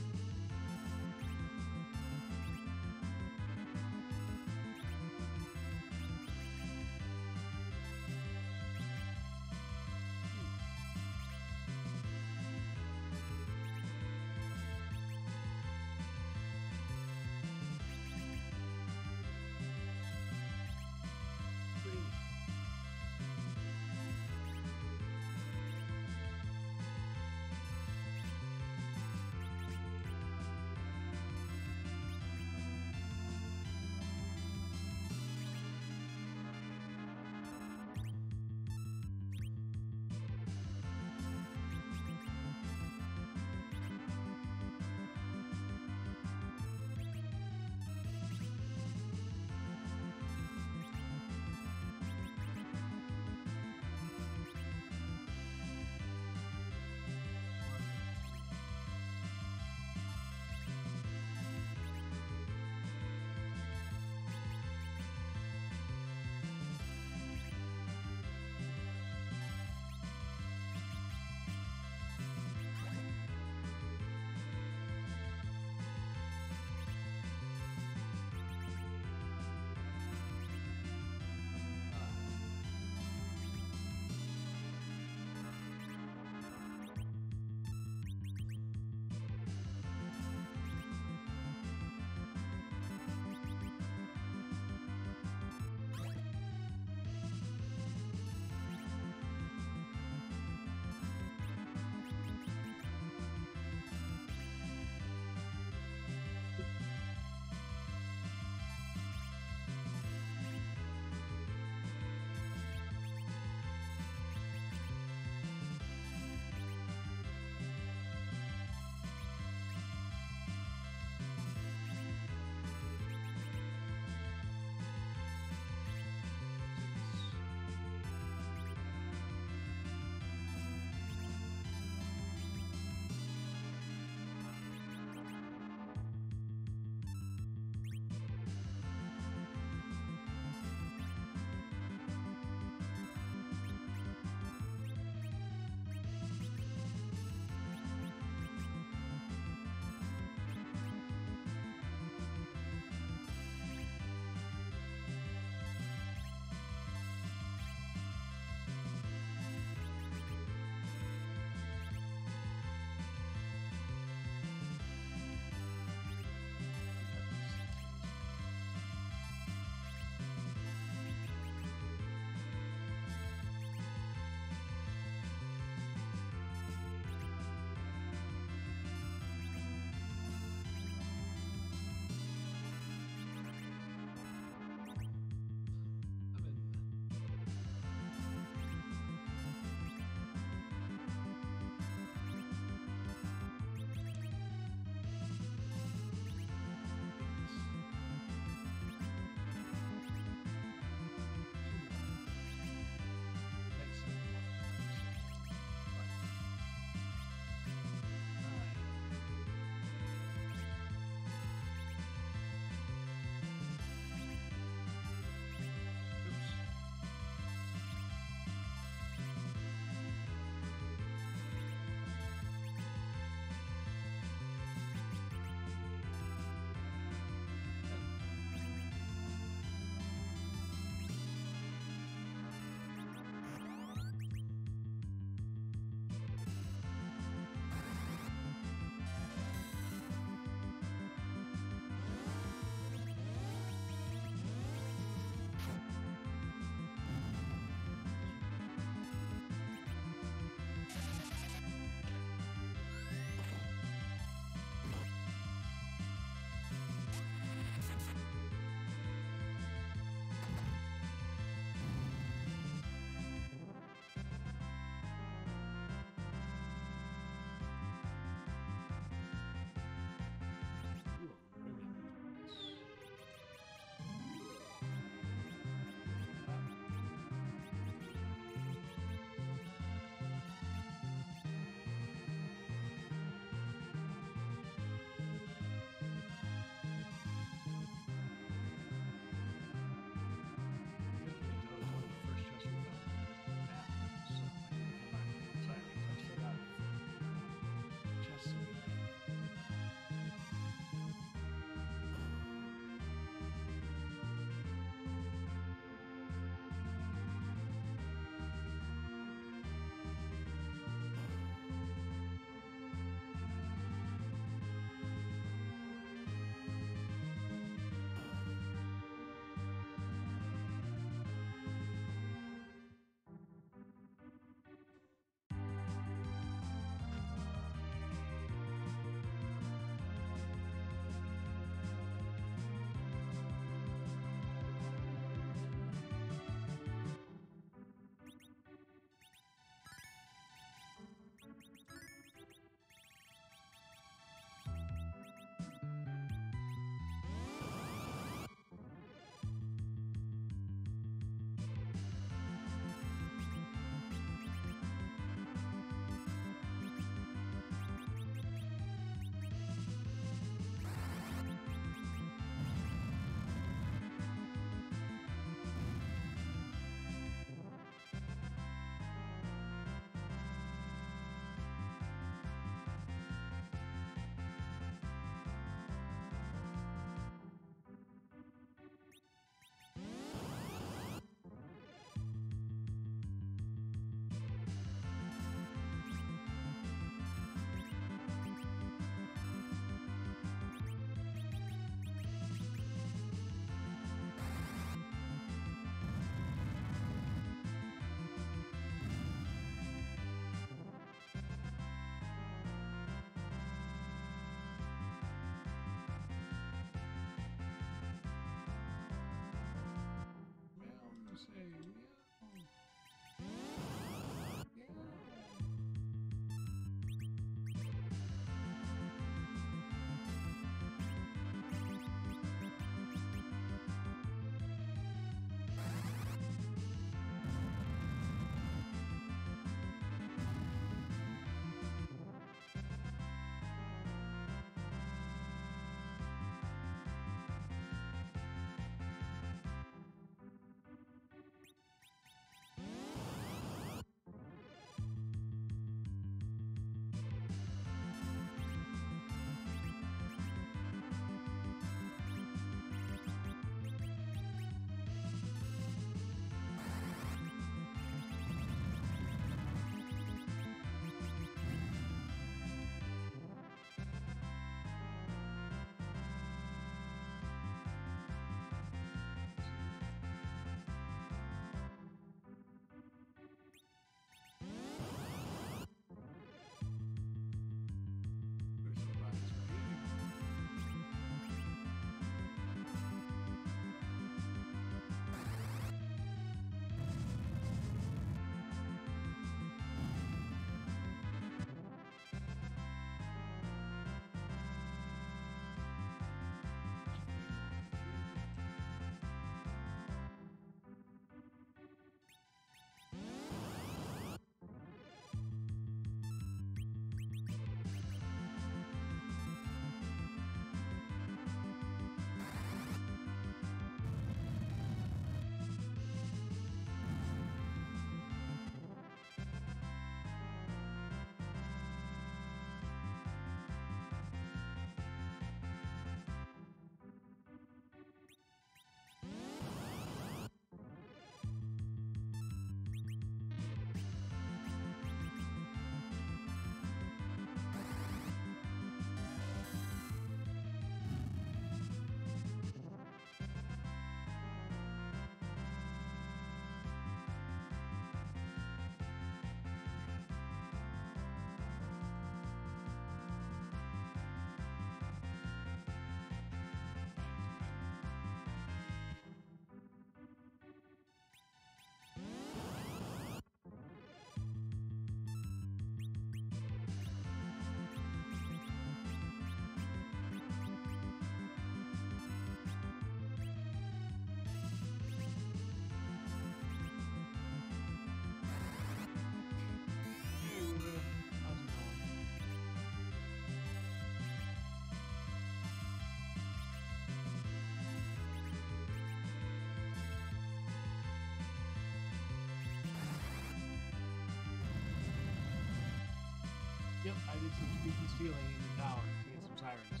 Yep, I did some speaky stealing in the tower to get some sirens.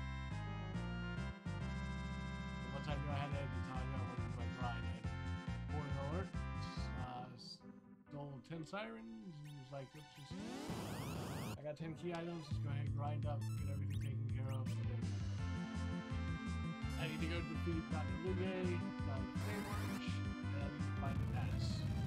The one time I had to edit the tower, I wanted to do my grind. I had morning alert, uh, stole ten sirens, and was like, let's just. I got ten key items, let's go ahead and grind up, get everything taken care of. And then I need to go defeat Doctor Luge, Doctor Feymarch, and I need to find the pass.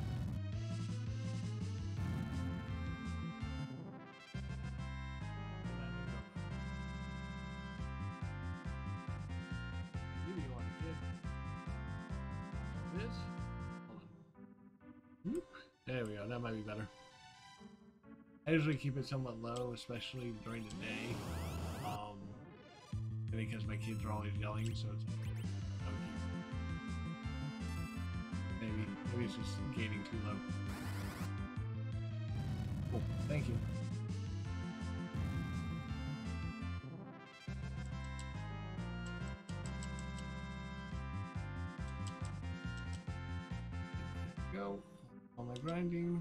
This? Hold on. There we go, that might be better. I usually keep it somewhat low, especially during the day. Um, because my kids are always yelling, so it's okay. Maybe, maybe it's just gaining too low. Cool, thank you. Go on my grinding.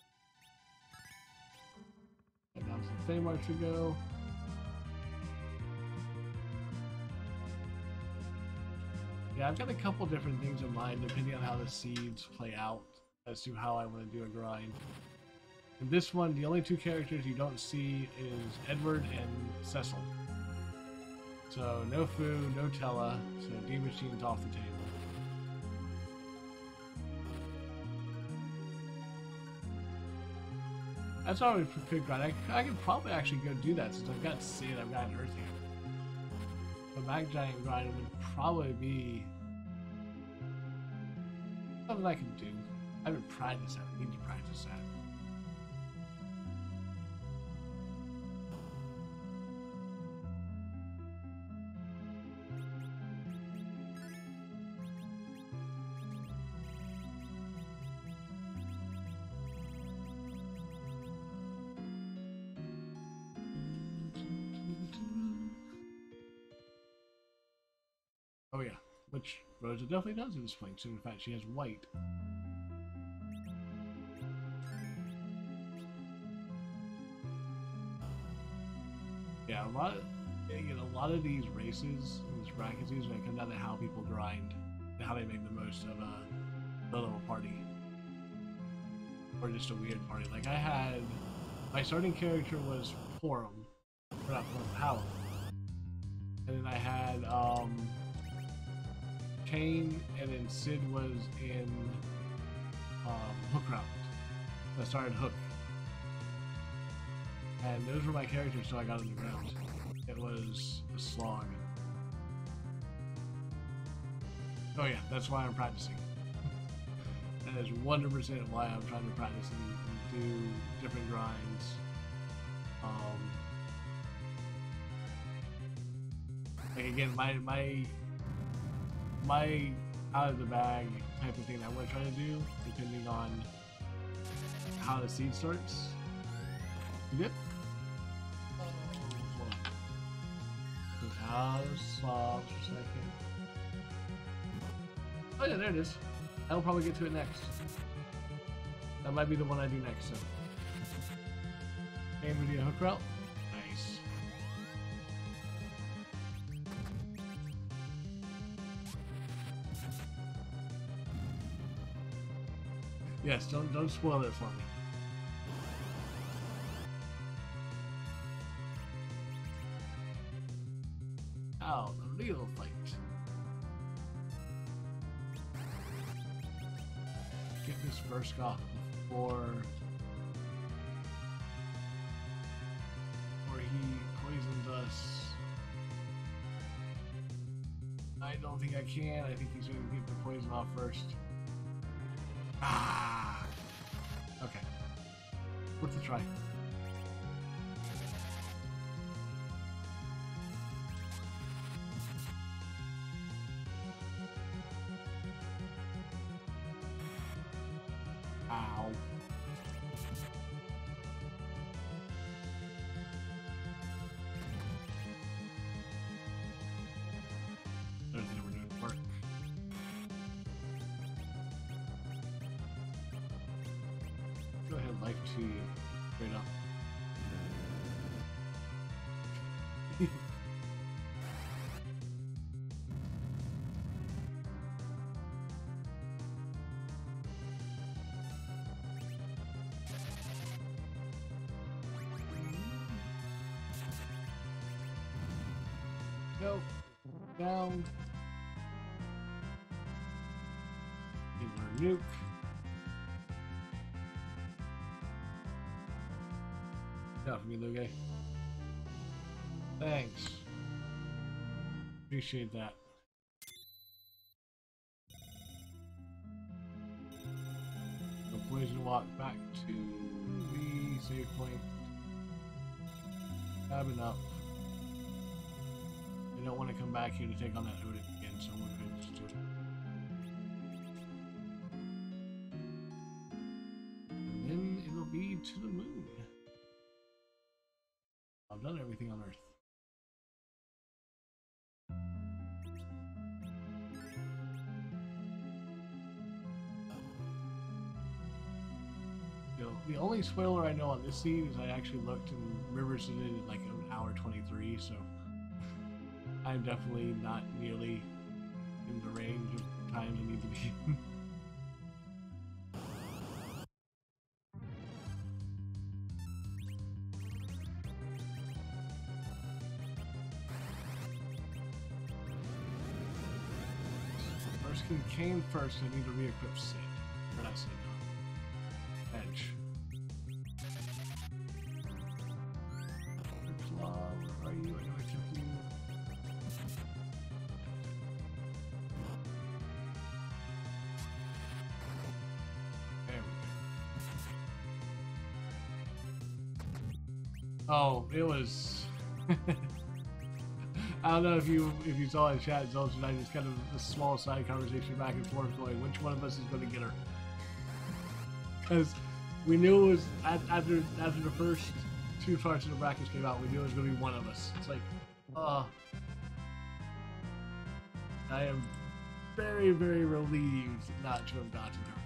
And now it's the Feymarch to go. Yeah, I've got a couple different things in mind depending on how the seeds play out as to how I want to do a grind. In this one, the only two characters you don't see is Edward and Cecil. So no Fu, no Tella, so D Machine's off the table. That's already a quick grind. I, I could probably actually go do that since I've got Sid, I've got an Earth Hammer. The Mag Giant grind would probably be something I can do. I haven't practiced that. I need to practice that. Oh yeah, which Rosa definitely does at this point, so in fact she has white. Yeah, a lot of, again, a lot of these races, in these brackets, when it comes down to how people grind, and how they make the most of a low-level party. Or just a weird party. Like I had, my starting character was Porum, or not Porum, Howell. And then I had, um, Kane, and then Sid was in um, Hook Round. So I started Hook. And those were my characters till I got on the ground. It was a slog. Oh yeah, that's why I'm practicing. That is one hundred percent why I'm trying to practice and, and do different grinds. Um, like again, my my my out of the bag type of thing that I want to try to do, depending on how the seed starts. You good? Out of slots for a second. Oh yeah, there it is. I'll probably get to it next. That might be the one I do next. So, aim video hook route. Nice. Yes, don't don't spoil it for me. Oh, the real fight. Get this first off before before he poisons us. I don't think I can. I think he's going to get the poison off first. Ah! Okay. Worth a try. Ow. There's never doing work. Go ahead, life to straight up. Go down. Get our nuke. Yeah, for me, Luge. Thanks. Appreciate that. So poison walk back to the save point. Cabin up. I don't want to come back here to take on that Odin again, so I'm going to just do it. And then it'll be to the moon. I've done everything on Earth. You know, the only spoiler I know on this scene is I actually looked and Rivers did it at like an hour twenty-three, so I'm definitely not nearly in the range of time I need to be in. King came first, I need to re-equip Sid. Or not Sid, no. Edge. Claw, where are you? I know I took you. There we go. Oh, it was... I don't know if you if you saw in chat, Zulch and I just kind of a small side conversation back and forth going, which one of us is going to get her? Because we knew it was after after the first two parts of the brackets came out, we knew it was going to be one of us. It's like, oh, I am very very relieved not to have gotten her.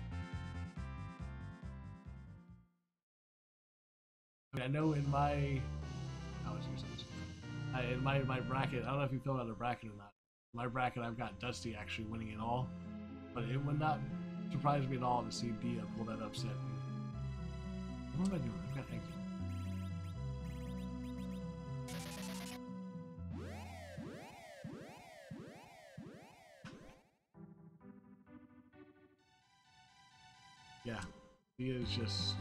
I mean, I know in my I was using this. I, in my my bracket, I don't know if you filled out a bracket or not. In my bracket, I've got Dusty actually winning it all, but it would not surprise me at all to see Dia pull that upset. What am I doing? I've got exit. Yeah, Dia is just.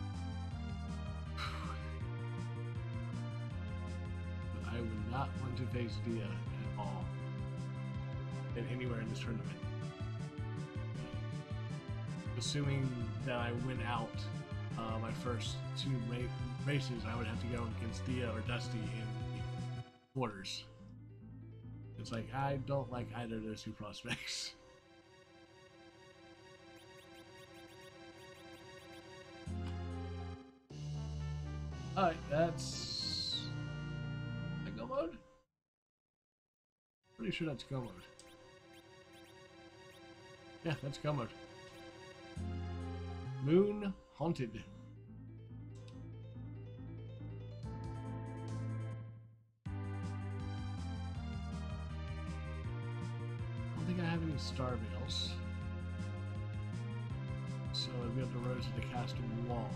I would not want to face Dia at all, and anywhere in this tournament. Assuming that I win out uh, my first two ra races, I would have to go against Dia or Dusty in the quarters. It's like, I don't like either of those two prospects. Alright, that's... go mode? Pretty sure that's go mode. Yeah, that's go mode. Moon Haunted. I don't think I have any Star Veils, so I'd be able to Rose to cast a wall.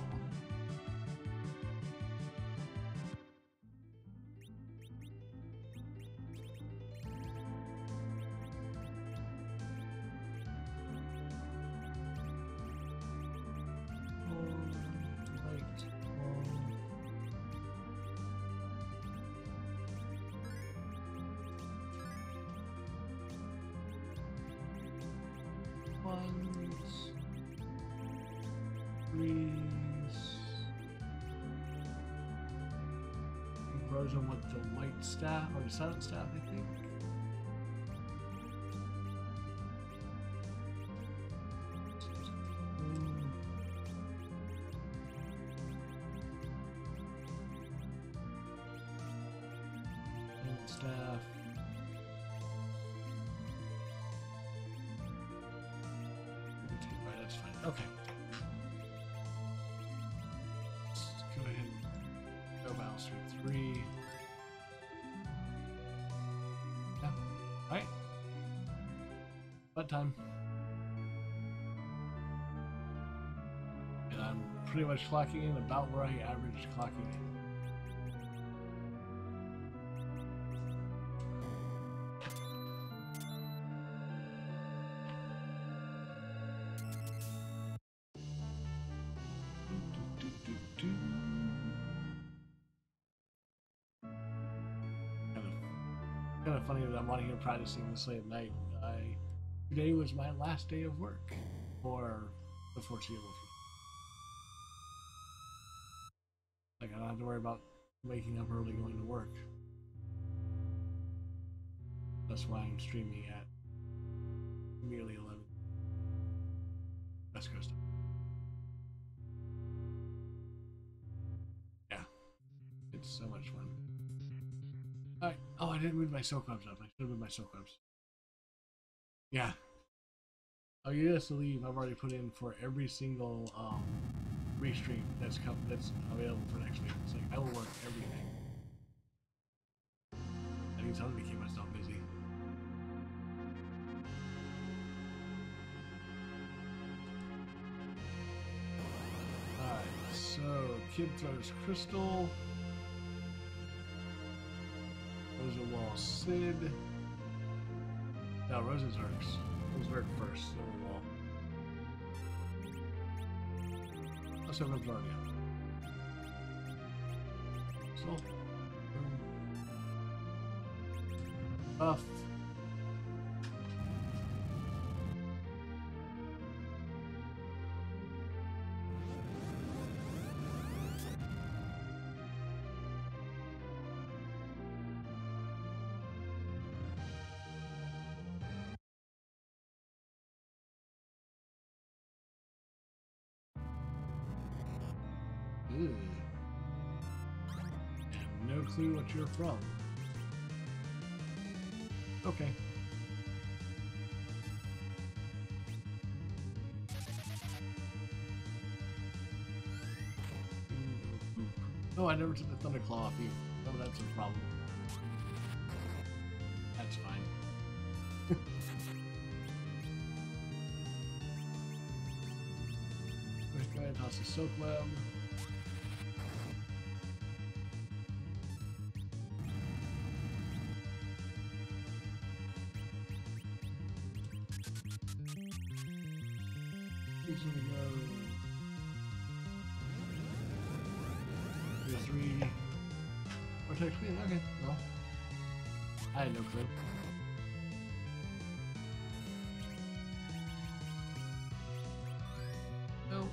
Version with the white staff or the silent staff, I think. Silent staff. Right, that's fine. Okay. Let's go ahead and go Battle Street three. Yeah. Alright. Butt time. And I'm pretty much clocking in about where I average clocking in. Kind of funny that I'm on here practicing this late at night. I, today was my last day of work for the foreseeable future. Like, I don't have to worry about waking up early going to work. That's why I'm streaming at nearly eleven West Coast. Yeah, it's so much fun. Alright. Oh, I didn't move my soak webs up. I should have moved my soak webs. Yeah. Oh, you have to leave. I've already put in for every single um, restream that's come that's available for next week. It's like I will work everything. I need time to keep myself busy. Alright, so Kid throws crystal. Rosa Wall Sid. No, Rosa Zerks. Zerk first, then Wall. Let's have a already up. So, boom. Buff. Ooh. And no clue what you're from. Okay. Oh, I never took the Thunderclaw off you. Oh, that's a problem. That's fine. Let's go ahead and toss the Soak Web. He's gonna go. Three. Vortex Queen? Okay, well. I had no clue. Nope.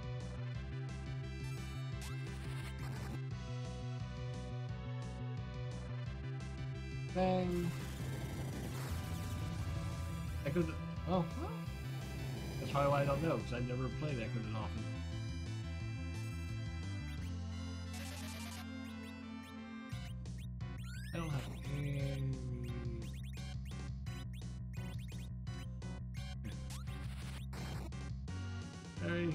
Bang. I could. Oh, well. That's probably why I don't know, because I never played Echo that often. I don't have any. Okay.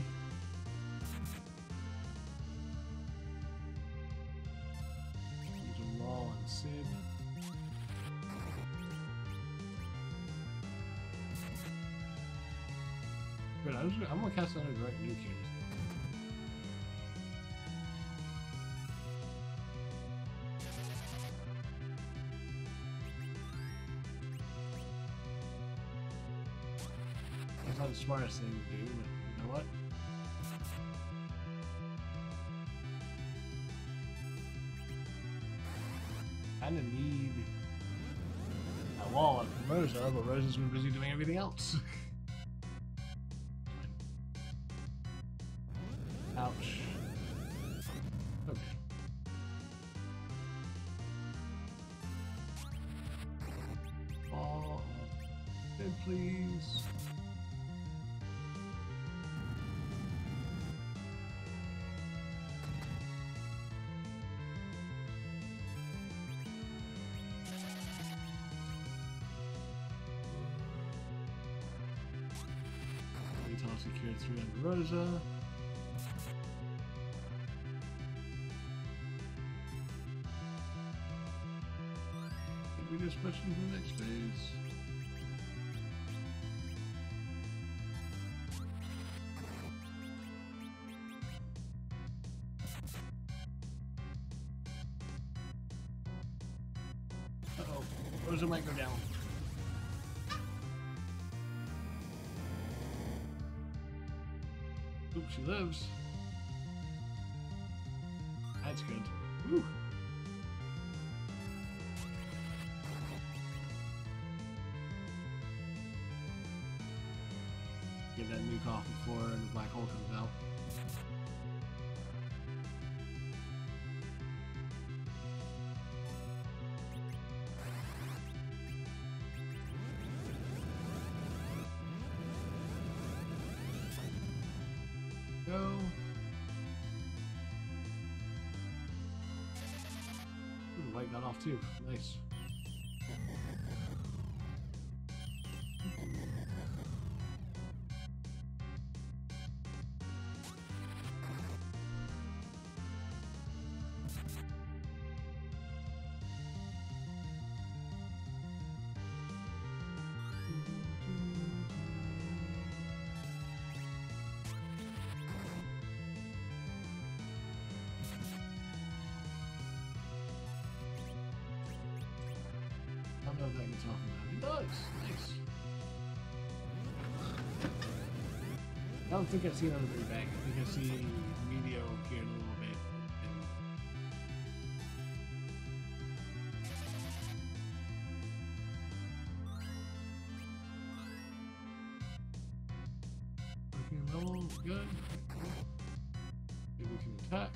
Use a Wall and Sid. Good. I was, I'm gonna cast another direct nuke here. That's not the smartest thing to do, but you know what? Kinda need a wall up from Rosa, but Rosa's been busy doing everything else. Ouch. Okay. Ball dead, please. Toss secure three under Rosa. We just push into the next phase. Uh oh, Rosa might go down. Oop, she lives. That's good. Woo. Get that nuke off before the black hole comes out. Go. Ooh, light got off too. Nice. I don't know if that gets off of that. It does! Nice. I don't think I see another big bang. I think I see Meteor here in a little bit. And working level, good. Maybe we can attack.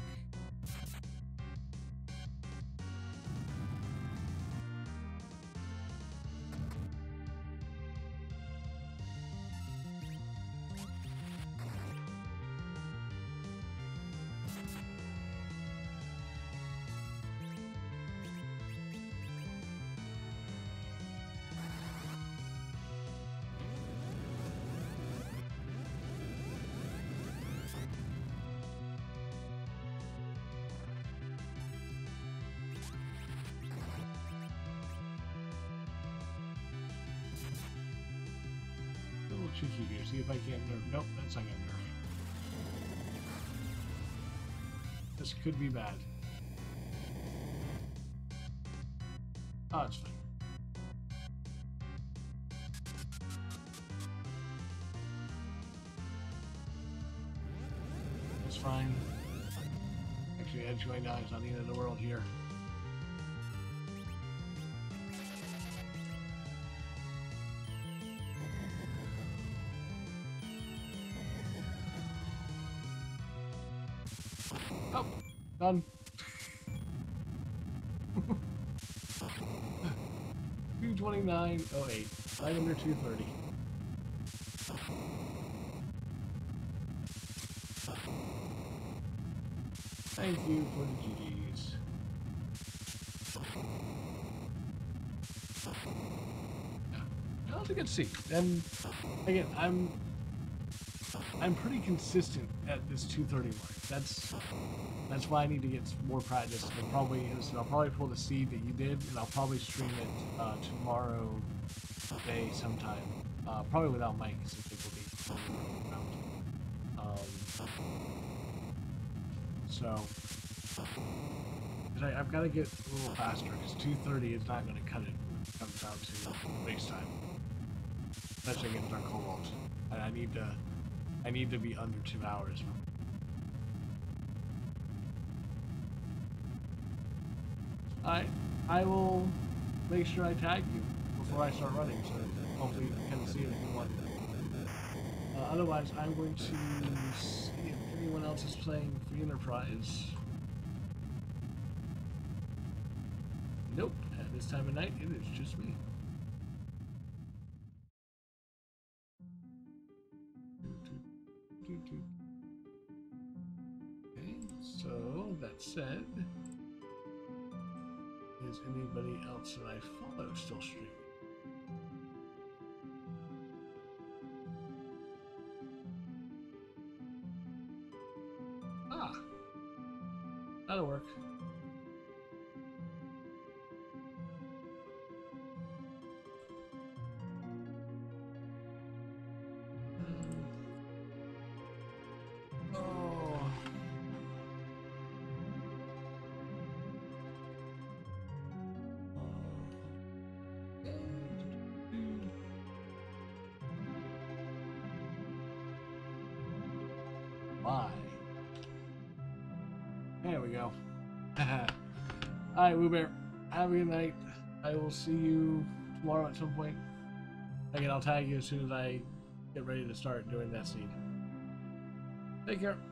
Cheeky here, see if I can't nerf. Nope, that's not gonna nerf. This could be bad. Oh, it's fine. It's fine. Actually, Edge going down is not the end of the world here. Oh, done. two twenty-nine oh eight. Right under two thirty. Thank you for the G Gs. Yeah, that was a good see. And again, I'm I'm pretty consistent at this two thirty mark. That's that's why I need to get more practice. And probably I'll probably pull the seed that you did, and I'll probably stream it uh, tomorrow day sometime. Uh, probably without Mike, since it will be around. Um, so I, I've got to get a little faster because two thirty is not going to cut it when it comes down to race time, especially against our Cobalt. And I need to I need to be under two hours. I I will make sure I tag you before I start running, so hopefully you can see it if you want. Uh, otherwise, I'm going to see if anyone else is playing Free Enterprise. Nope, at this time of night, it is just me. Okay, so that said, is anybody else that I follow still streaming? Ah, that'll work. Why? There we go. Alright, Woobear. Have a good night. I will see you tomorrow at some point. Again, I'll tag you as soon as I get ready to start doing that seed. Take care.